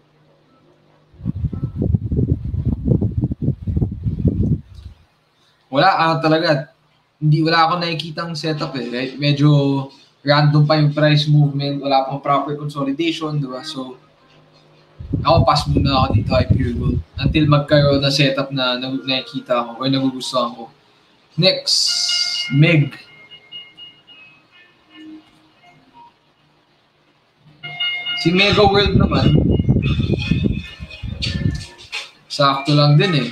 wala ah, talaga. Hindi, wala akong nakikitang setup eh. Right? Medyo random pa yung price movement. Wala pang proper consolidation. Diba? So, ako, pass muna ako dito kay Pure Gold until magkaroon na setup na nakikita ko or nagugustuhan ko. Next, Meg. Si Mega World naman, sakto lang din eh.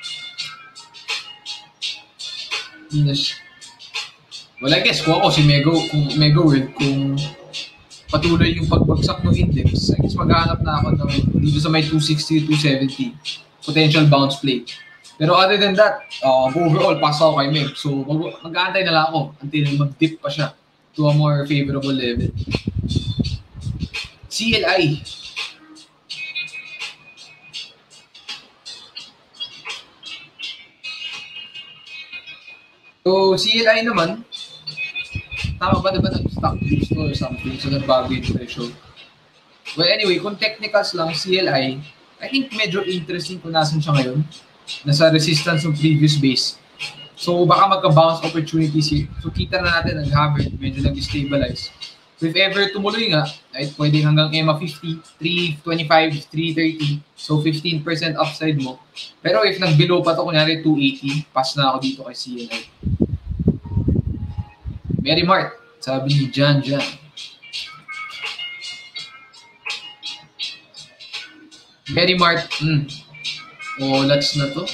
Well, I guess kung ako si Mega, kung Mega World, kung patuloy yung pagbagsak ng index, I guess maghanap na ako ng dito sa may two sixty, two seventy potential bounce play. Pero other than that, uh, overall, pass ako kay Meg. So mag- mag-aantay na lang ako until mag-dip pa siya to a more favorable level. C L I. So C L I naman, tama ba diba nag-stock boost or something? So, nagbago yung presyo. Well, anyway, kung technicals lang, C L I, I think medyo interesting kung nasan siya ngayon. Nasa resistance ng previous base. So, baka magka-bounce opportunities here. So, kita na natin, nag-hammer, medyo nag-stabilize. So if ever tumuloy nga, right, pwede hanggang E M A fifty, three twenty-five, three thirty. So fifteen percent upside mo. Pero if nag-below pa to, kunyari two eighty, pass na ako dito kay C N I. Mary Mart, sabi ni Jan Jan. Mary Mart, hmm. O, lats na to.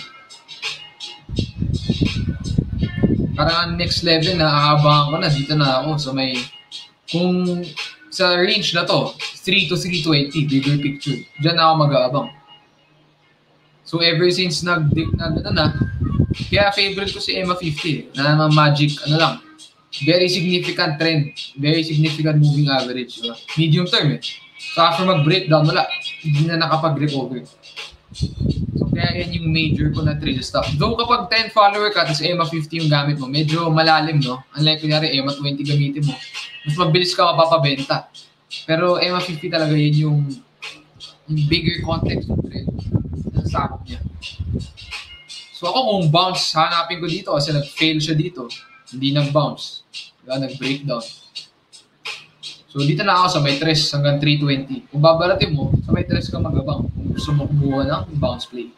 Parang next level na aabangan ko na. Dito na ako. So may, kung sa range na to, three to three twenty, bigger picture. Diyan na ako mag-aabang. So ever since nag, nag ano na, kaya favorite ko si E M A fifty. Na naman magic, ano lang, very significant trend. Very significant moving average. Diba? Medium term eh. So after mag-breakdown, wala. Hindi na nakapag-recover. So kaya yan yung major ko na trail stop. Though kapag ten follower ka, tapos E M A fifty yung gamit mo, medyo malalim, no? Unlike kunyari E M A twenty gamitin mo, mas mabilis ka mapapabenta. Pero E M A fifty talaga yun yung, yung bigger context ng trail. Nasakop niya. So ako kung bounce, hanapin ko dito kasi nag-fail siya dito. Hindi nag-bounce. Diba? Nag-breakdown. So dito na ako sa may tres hanggang three twenty. Kung babaratin mo, sa may tres ka mag-abang kung gusto mo kumuha ng bounce play.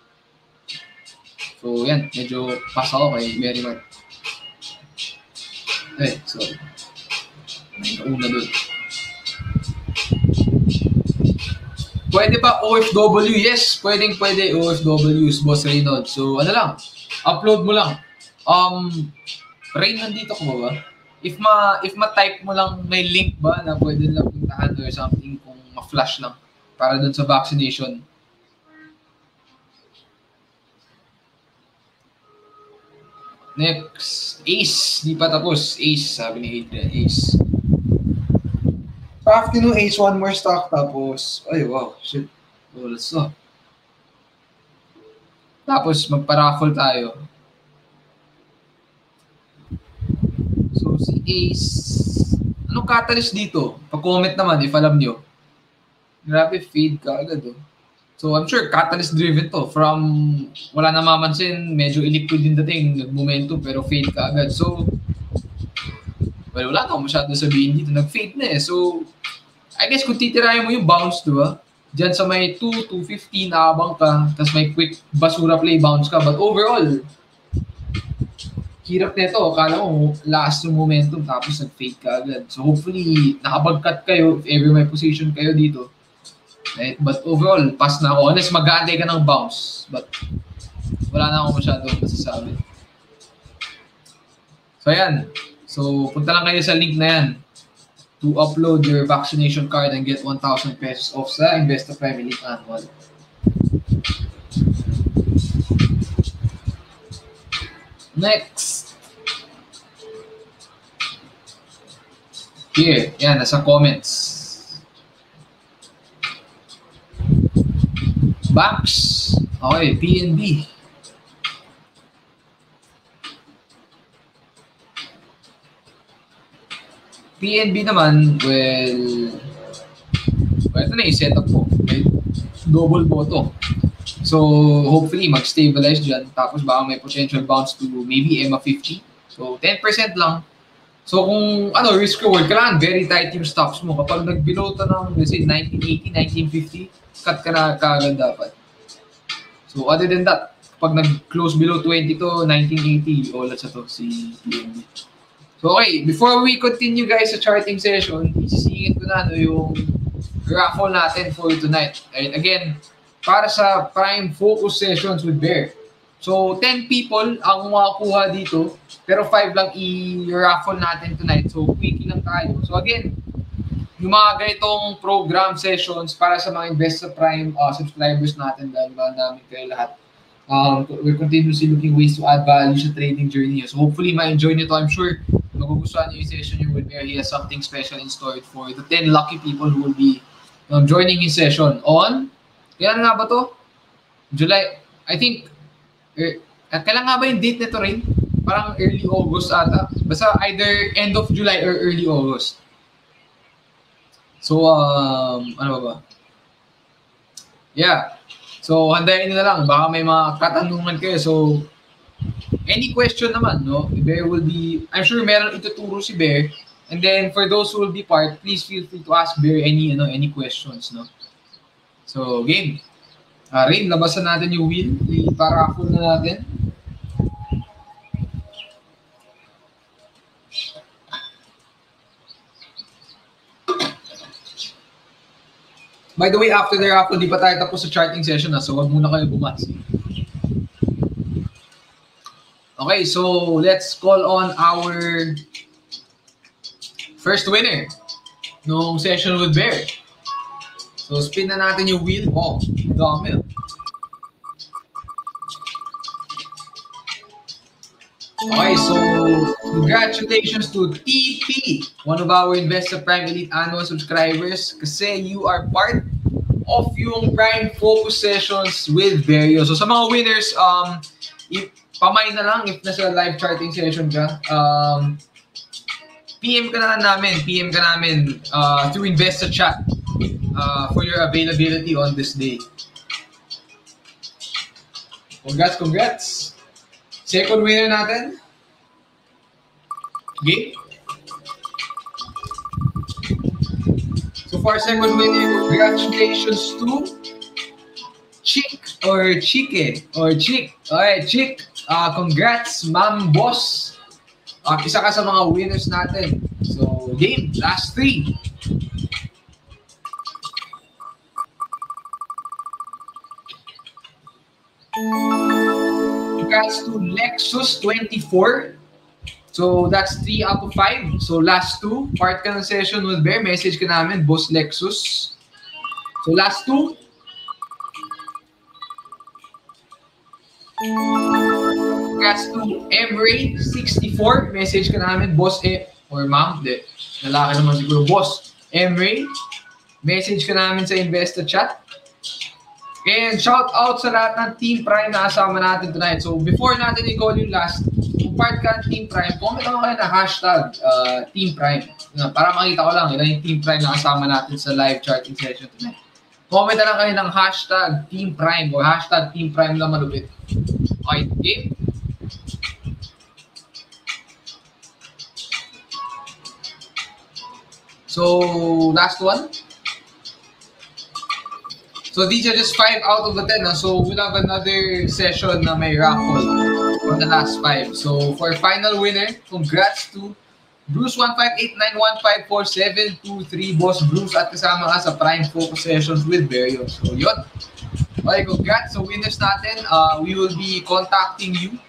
So yan, medyo pass ako kay Mary Mart. Eh, sorry. May nauna doon. Pwede ba O F W? Yes, pwedeng pwede O F W, Boss Reynolds. So ano lang, upload mo lang. Um, Rain, nandito ko ba ba? If ma if ma-type mo lang may link ba na pwede lang puntahan or something kung ma-flash lang para dun sa vaccination. Next, Ace. Di pa tapos. Ace, sabi ni Adrian. Ace. Afternoon, Ace, one more stock tapos. Ay, wow. Shit. Oh, let's go. Tapos, magpa-raffle tayo. So, si Ace, anong catalyst dito? Pag-comment naman if alam nyo. Grabe, feed ka agad. Oh. So, I'm sure catalyst driven to. From wala na mamansin, medyo illiquid din dating, nag-momentum, pero fade ka agad. So, well, wala na akong masyado sabihin dito. Nag-fade na eh. So, I guess kung titirahin mo yung bounce, diba? Diyan sa may two, two fifty, naabang ka, tapos may quick basura play bounce ka. But overall, hirap nito, akala mo last yung momentum tapos nag-fade ka agad. So hopefully, nakapag-cut kayo if ever may position kayo dito. Right? But overall, pass na ako. Unless mag-aantay ka ng bounce. But wala na ako masyadong masasabi. So ayan. So punta lang kayo sa link na yan to upload your vaccination card and get one thousand pesos off sa Investa Prime Elite Annual. Next. Here, yan, nasa comments. Banks. Okay, P N B. P N B naman, well, well ito na yung setup ko. Okay? Double bottom. So, hopefully, mag-stabilize dyan. Tapos, baka may potential bounce to maybe E M A fifty. So, ten percent lang. So, kung ano, risk reward, kailangan very tight yung stops mo. Kapag nag-below to ng, let's say, nineteen eighty, nineteen fifty, cut ka na kaagad dapat. So, other than that, kapag nag-close below twenty to nineteen eighty, all that's ito, si P N B. So, okay, before we continue, guys, sa charting session, isisingin ko na ano, yung raffle natin for tonight. And again, para sa Prime Focus Sessions with Bear. So, ten people ang makakuha dito, pero five lang i-raffle natin tonight. So, quickie lang tayo. So, again, yung mga ganitong program sessions para sa mga Investa Prime uh, subscribers natin, dahil ba namin kayo lahat. Um, we're continuously looking ways to add value sa trading journey. So, hopefully, ma-enjoy nyo to. I'm sure magugustuhan nyo yung session yung with Bear. He has something special in store for the ten lucky people who will be um, joining his session on, kailan nga ba to? July, I think, er, kailan nga ba yung date nito rin? Parang early August ata. Basta either end of July or early August. So, um, ano ba ba? Yeah. So, handayin nyo na lang. Baka may mga katanungan kayo. So, any question naman, no? Bear will be, I'm sure meron ituturo si Bear And then for those who will be part, please feel free to ask Bear any, you know, any questions, no? So, game. Uh, Rain, labasan natin yung wheel. I-paraffle na natin. By the way, after the raffle, di pa tayo tapos sa charting session na, so wag muna kayo bumasi. Okay, so let's call on our first winner nung session with Bear. So spin na natin yung wheel. Oh, dami. Okay, so congratulations to T P, one of our Investa Prime Elite annual subscribers, kasi you are part of yung Prime Focus Sessions with Berio. So sa mga winners, um, if, pamay na lang if nasa live charting session ka, um, P M ka na namin, P M ka namin uh, through Investa Chat uh, for your availability on this day. Congrats, congrats! Second winner natin. Okay. So for second winner, congratulations to Chick or Chike or Chick. Alright, Chick. Uh, congrats, Ma'am Boss. Uh, isa ka sa mga winners natin. So, game, last three. Congrats to Lexus twenty-four. So, that's three out of five. So, last two. Part ka ng session with Bear. Message ka namin, Boss Lexus. So, last two. Congrats to Emray sixty-four. Message ka namin, Boss E. Or Ma'am. De, lalaki naman siguro. Boss Emray. Message ka namin sa Investa Chat. And shout out sa lahat ng Team Prime na kasama natin tonight. So, before natin i-call yung last, kung part ka ng Team Prime, comment naman kayo na hashtag uh, Team Prime. Para makita ko lang, ilan yung Team Prime na kasama natin sa live charting session tonight. Comment na lang kayo ng hashtag Team Prime o hashtag Team Prime na malupit. Okay, game? So, last one. So, these are just five out of the ten. Huh? So, we'll have another session na may raffle on the last five. So, for final winner, congrats to Bruce one five eight nine one five four seven two three. Boss Bruce at kasama ka sa Prime Focus Sessions with Berio. So, yun. Okay, congrats sa winners natin. Uh, we will be contacting you.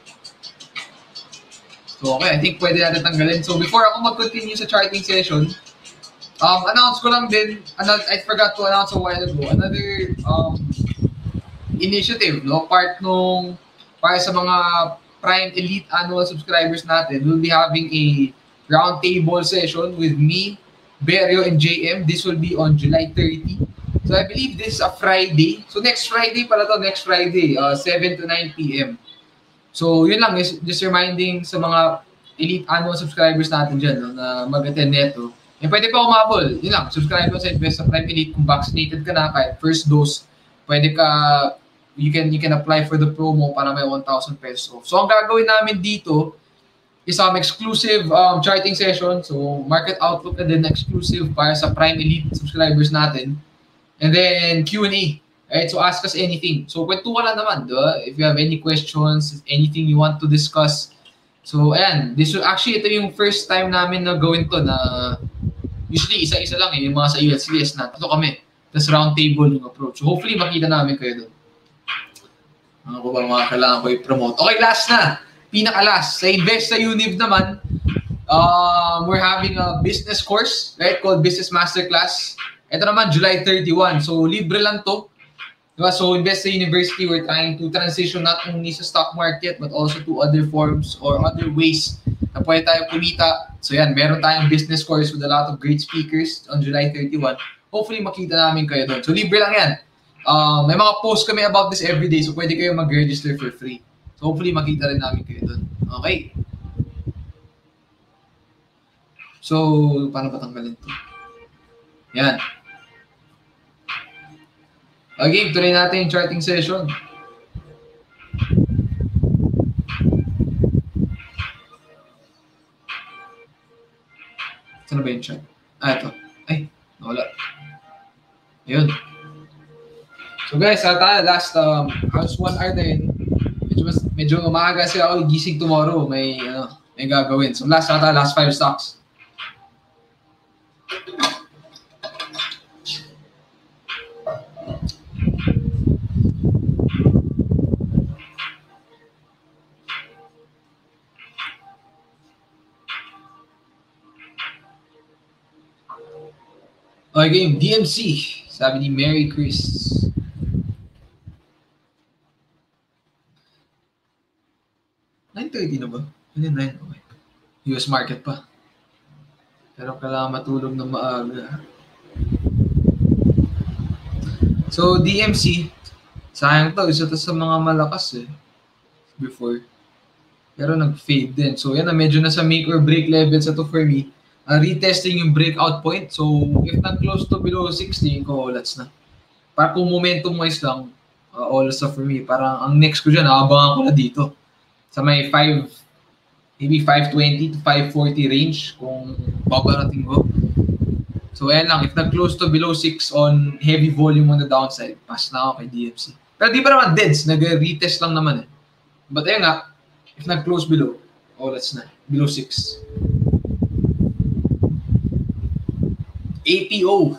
So, okay, I think pwede natin tanggalin. So, before ako mag-continue sa charting session, Um, announce ko lang din, another, I forgot to announce a while ago, another um, initiative, no? Part nung, para sa mga Prime Elite annual subscribers natin, we'll be having a roundtable session with me, Berio, and J M. This will be on July thirtieth. So I believe this is a Friday. So next Friday pala to, next Friday, uh, seven to nine p m So yun lang, is just reminding sa mga Elite annual subscribers natin dyan, no, na mag-attend neto. Eh, pwede pa umabol. Yun lang, subscribe mo sa Investa Prime Elite. Kung vaccinated ka na, kahit first dose, pwede ka, you can you can apply for the promo para may one thousand pesos off. So, ang gagawin namin dito is um, exclusive um, charting session. So, market outlook and then exclusive para sa Prime Elite subscribers natin. And then, Q and A. Right? So, ask us anything. So, kwentuhan lang naman. Diba? If you have any questions, anything you want to discuss. So, ayan. This will, actually, ito yung first time namin na gawin to na usually, isa-isa lang eh, yung mga sa U S C S na. Ito kami. Tapos round table yung approach. So, hopefully, makita namin kayo doon. Ano ko ba mga kailangan ko i-promote? Okay, last na. Pinaka-last. Sa Investa Univ naman, um, we're having a business course, right, called Business Masterclass. Ito naman, July thirty-first. So, libre lang to. Diba? So, Investa University, we're trying to transition not only sa stock market, but also to other forms or other ways na pwede tayo kumita. So yan, meron tayong business course with a lot of great speakers on July thirty-first. Hopefully, makita namin kayo doon. So, libre lang yan. Um, may mga posts kami about this every day, so pwede kayo mag-register for free. So, hopefully, makita rin namin kayo doon. Okay. So, paano ba tanggalin ito? Yan. Okay, tuloy natin yung charting session. Saan ba yung chart? Ah, ito. Ay, wala. Ayun. So guys, uh, tayo, last um, house one hour na yun. Medyo, mas, medyo umaga kasi ako gising tomorrow. May, ano, may gagawin. So last ata, last five stocks. Okay, game. D M C. Sabi ni Mary Chris. nine thirty na ba? Ano nine? Okay. U S market pa. Pero kailangan matulog ng maaga. So, D M C. Sayang to. Isa to sa mga malakas eh. Before. Pero nag-fade din. So, yan na. Medyo nasa make or break levels ito for me. Uh, retesting yung breakout point. So, if nag-close to below sixty, ko let's na. Para kung momentum-wise lang, uh, all stuff for me. Parang ang next ko dyan, nakabangan ko na dito. Sa may five, maybe five twenty to five forty range kung babarating ko. So, ayan lang. If nag-close to below six on heavy volume on the downside, pass na ako kay D M C. Pero di pa naman deads. Nag-retest lang naman eh. But ayan nga, if nag-close below, oh, let's na. Below six. A P O.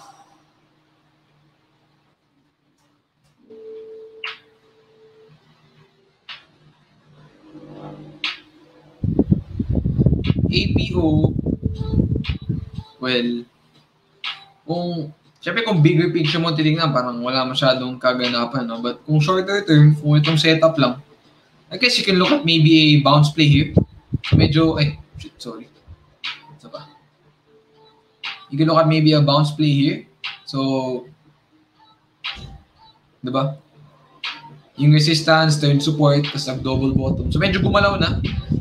A P O, well, kung, syempre kung bigger picture mo titignan, parang wala masyadong kaganapan, no? But kung shorter term, kung itong setup lang, I guess you can look at maybe a bounce play here. Medyo, ay, shit, sorry. Ito pa. You can look at maybe a bounce play here. So, diba? Yung resistance, turn support, tapos nag-double bottom. So, medyo gumalaw na.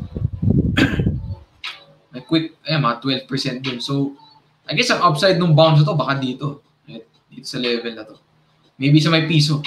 May quick, eh, mga twelve percent dun. So, I guess ang upside ng bounce na to, baka dito. Dito sa level na to. Maybe sa may piso.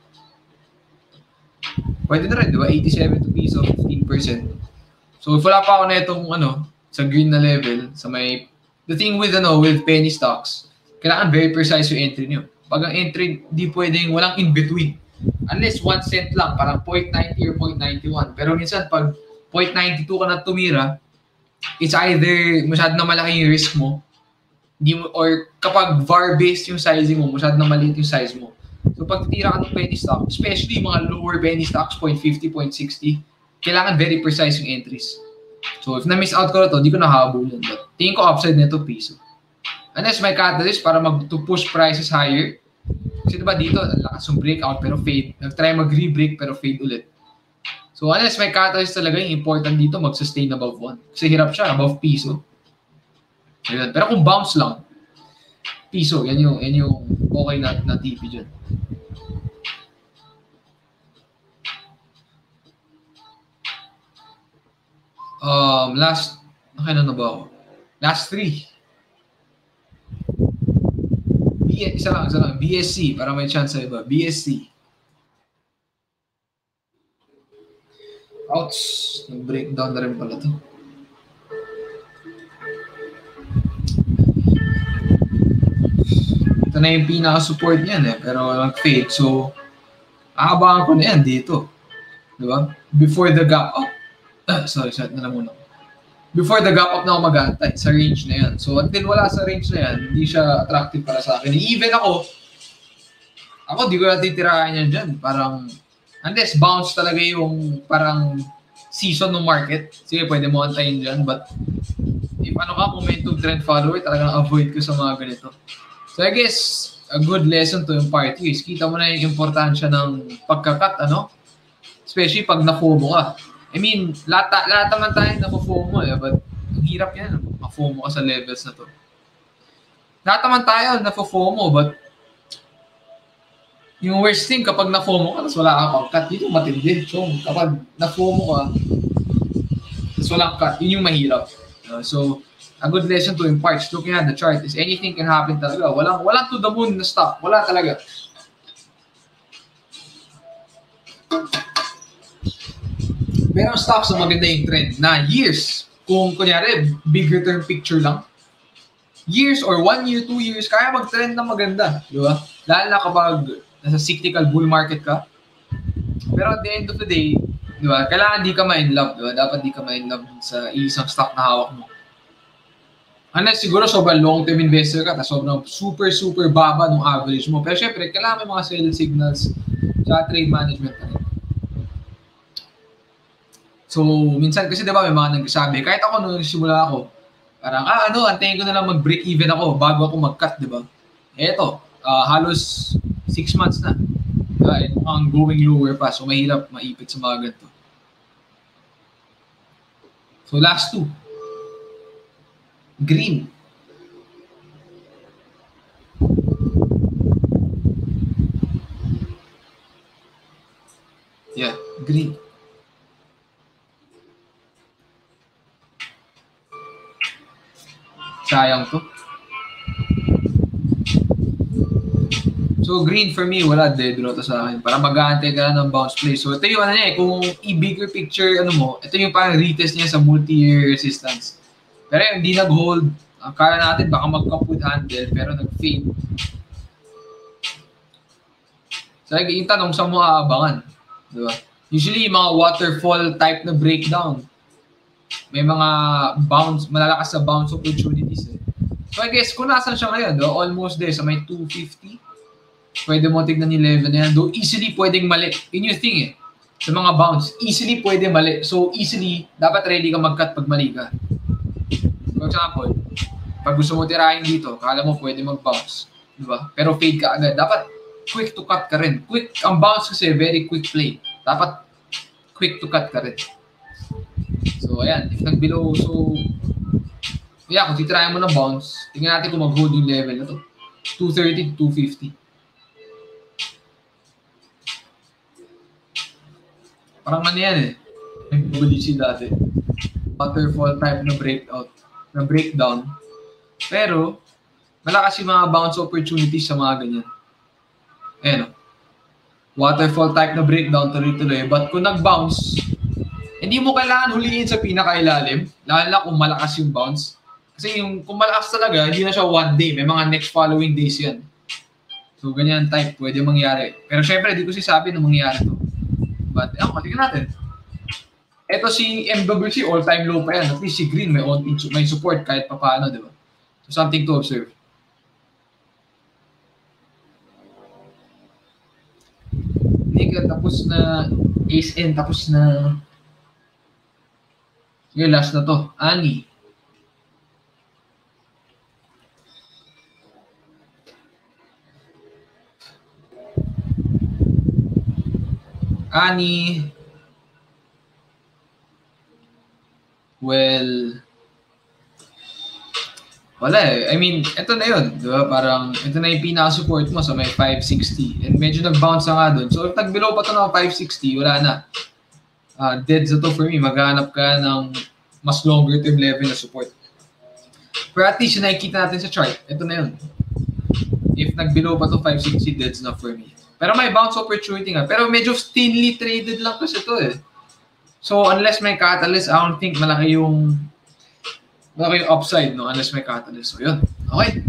Pwede na rin, di ba? eighty-seven to piso, fifteen percent. So, if wala pa ako na itong, ano, sa green na level, sa may, the thing with, ano, with penny stocks, kailangan very precise yung entry niyo. Pag ang entry, di pwedeng, walang in-between. Unless one cent lang, parang zero point nine zero or zero point nine one. Pero minsan, pag zero point nine two ka na tumira, it's either masyado na malaki yung risk mo, di mo, or kapag V A R-based yung sizing mo, masyado na maliit yung size mo. So pag titira ka ng penny stock, especially mga lower penny stocks, zero point five zero, zero point six zero, kailangan very precise yung entries. So if na-miss out ko na to, di ko nakahabulan. But tingin ko upside nito, piso. Unless may catalyst para mag to push prices higher. Kasi diba dito, lakas yung breakout pero fade. Nag-try mag-re-break pero fade ulit. So unless may catalyst talaga, yung important dito, mag-sustain above one. Kasi hirap siya, above piso. Ayun. Pero kung bounce lang, piso, yan yung, yan yung okay na, na T P dyan. Um, last, nakailan na ba ako? Last three. B, isa lang, isa lang. B S C, para may chance sa iba. B S C. Ouch! Nag-breakdown na rin pala to. Ito na yung pinaka-support niyan eh. Pero nag-fade. So, aabangan ko na yan dito. Diba? Before the gap up. Ah, sorry, sorry. Na lang muna. Before the gap up na ako mag-antay sa range na yan. So, until wala sa range na yan, hindi siya attractive para sa akin. Even ako, ako di ko natitirahan yan dyan. Parang, unless bounce talaga yung parang season ng market, sige, pwede mo antayin dyan. But, if ano ka, momentum trend follower, talagang avoid ko sa mga ganito. So, I guess, a good lesson to yung part is, kita mo na yung importansya ng pagkakat, ano? Especially pag na-FOMO ka. I mean, lahat, lahat naman tayo na-FOMO eh, but ang hirap yan, ma-FOMO ka sa levels na to. Lahat naman tayo na-FOMO, but yung worst thing, kapag na-FOMO ka, tapos wala kang pang-cut, dito matindi. So, kapag na-FOMO ka, tapos walang cut, yun yung mahirap. Uh, so, a good lesson to impart, looking at the chart, is anything can happen talaga. Walang, walang to the moon na stock. Wala talaga. Pero ang stocks na maganda yung trend na years. Kung kunyari, bigger term picture lang. years or one year, two years, kaya mag-trend na maganda. Di ba? Lalo na kapag nasa cyclical bull market ka. Pero at the end of the day, di ba, kailangan di ka ma-in love. Di ba? Dapat di ka ma-in love sa isang stock na hawak mo. Unless siguro sobrang long-term investor ka, tapos sobrang super, super baba ng average mo. Pero syempre, kailangan may mga sell signals sa trade management na rin. So, minsan kasi diba may mga nagsasabi, kahit ako nung nagsimula ako, parang, ah ano, antayin ko na lang mag-break even ako bago ako mag-cut, diba? Eto, uh, halos six months na. Diba? And mukhang going lower pa, so mahirap maipit sa mga ganito. So, last two. Green. Yeah, green. Sayang to. So, green for me, wala dead draw to sa akin. Para mag-aantay ka ng bounce play. So, ito yung ano niya eh, kung i-bigger picture, ano mo, ito yung parang retest niya sa multi-year resistance. Pero hindi nag-hold. Akala natin baka mag-cup with handle, pero nag-fade. So, yung tanong, saan mo aabangan? Diba? Usually, yung mga waterfall type na breakdown, may mga bounce, malalakas sa bounce opportunities eh. So, I guess, kung nasan siya ngayon, do, almost there, sa may two fifty, pwede mo tignan yung level na yan. Though, easily pwedeng mali. Yun yung thing eh. Sa mga bounce, easily pwede mali. So, easily, dapat ready ka mag-cut pag mali ka. For example, pag gusto mo tirahin dito, kala mo pwede mag-bounce. Diba? Pero fade ka agad. Dapat quick to cut ka rin. Quick, ang bounce kasi very quick play. Dapat quick to cut ka rin. So, ayan. If nag-below, so, yeah, kung titirahin mo ng bounce, tingnan natin kung mag-hold yung level na to. two thirty to two fifty. Parang ano yan eh. Nag-bully si dati. Waterfall type na breakout. Na breakdown. Pero, malakas yung mga bounce opportunities sa mga ganyan. Ayan o. Waterfall type na breakdown tuloy-tuloy. But kung nag-bounce, hindi mo kailangan huliin sa pinakailalim. Lalo na kung malakas yung bounce. Kasi yung kung malakas talaga, hindi na siya one day. May mga next following days yan. So, ganyan type. Pwede mangyari. Pero syempre, di ko sisabi na mangyari to. But, ako, tingnan natin. Ito si M W C, all-time low pa yan. At least si Green, may, on, may support kahit pa paano, di ba? So, something to observe. Nika, tapos na. Ace N, tapos na. Sige, last na to. Ani. Ani. Well, wala eh. I mean, ito na yun. Diba? Parang, ito na yung pinaka-support mo sa may five sixty. And medyo nag-bounce na nga dun. So, if nag-below pa ito ng five sixty, wala na. Uh, dead sa to for me. Maghanap ka ng mas longer term level na support. Pero at least, yung nakikita natin sa chart, ito na yun. If nag-below pa ito five sixty, dead's na for me. Pero may bounce opportunity nga. Pero medyo thinly traded lang kasi ito eh. So, unless may catalyst, I don't think malaki yung malaki yung upside, no? Unless may catalyst. So, yun. Okay.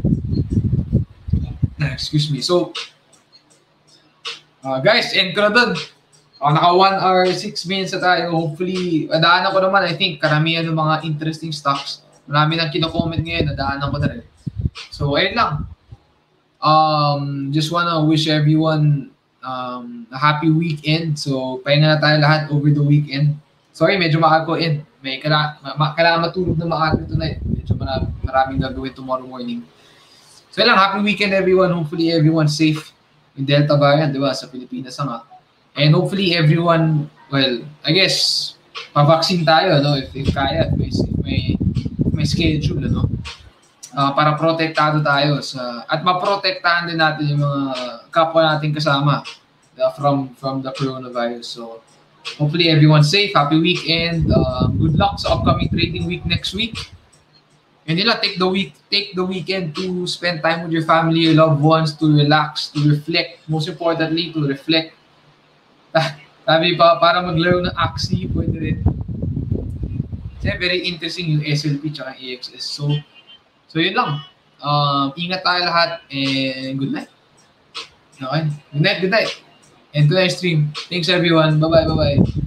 Excuse me. So, uh, guys, end ko na dun. Uh, naka one hour, six minutes na tayo. Hopefully, nadaanan ko naman, I think, karamihan ng mga interesting stocks. Marami nang kino-comment ngayon, nadaanan ko na rin. So, ayun lang. Um, just wanna wish everyone um, a happy weekend. So, pahinga na tayo lahat over the weekend. Sorry, medyo makako in. May kailangan, ma- kailangan matulog na maaga tonight. Medyo marami, maraming gagawin tomorrow morning. So, lang, happy weekend everyone. Hopefully everyone safe in Delta variant, di ba? Sa Pilipinas nga. And hopefully everyone, well, I guess, pa-vaccine tayo, no? If, if kaya, if may, if may, if may schedule, no? Uh, para protektado tayo sa, at maprotektahan din natin yung mga kapwa nating kasama uh, from from the coronavirus. So, hopefully everyone's safe. Happy weekend. Uh, good luck sa upcoming trading week next week. And yun lang, take the week, take the weekend to spend time with your family, your loved ones, to relax, to reflect. Most importantly, to reflect. Sabi pa, para maglaro ng Axie, pwede rin. Kasi very interesting yung S L P tsaka A X S. So, so yun lang. Um, ingat tayo lahat and good night. Okay? Good night, good night. And to our stream. Thanks everyone. Bye-bye, bye-bye.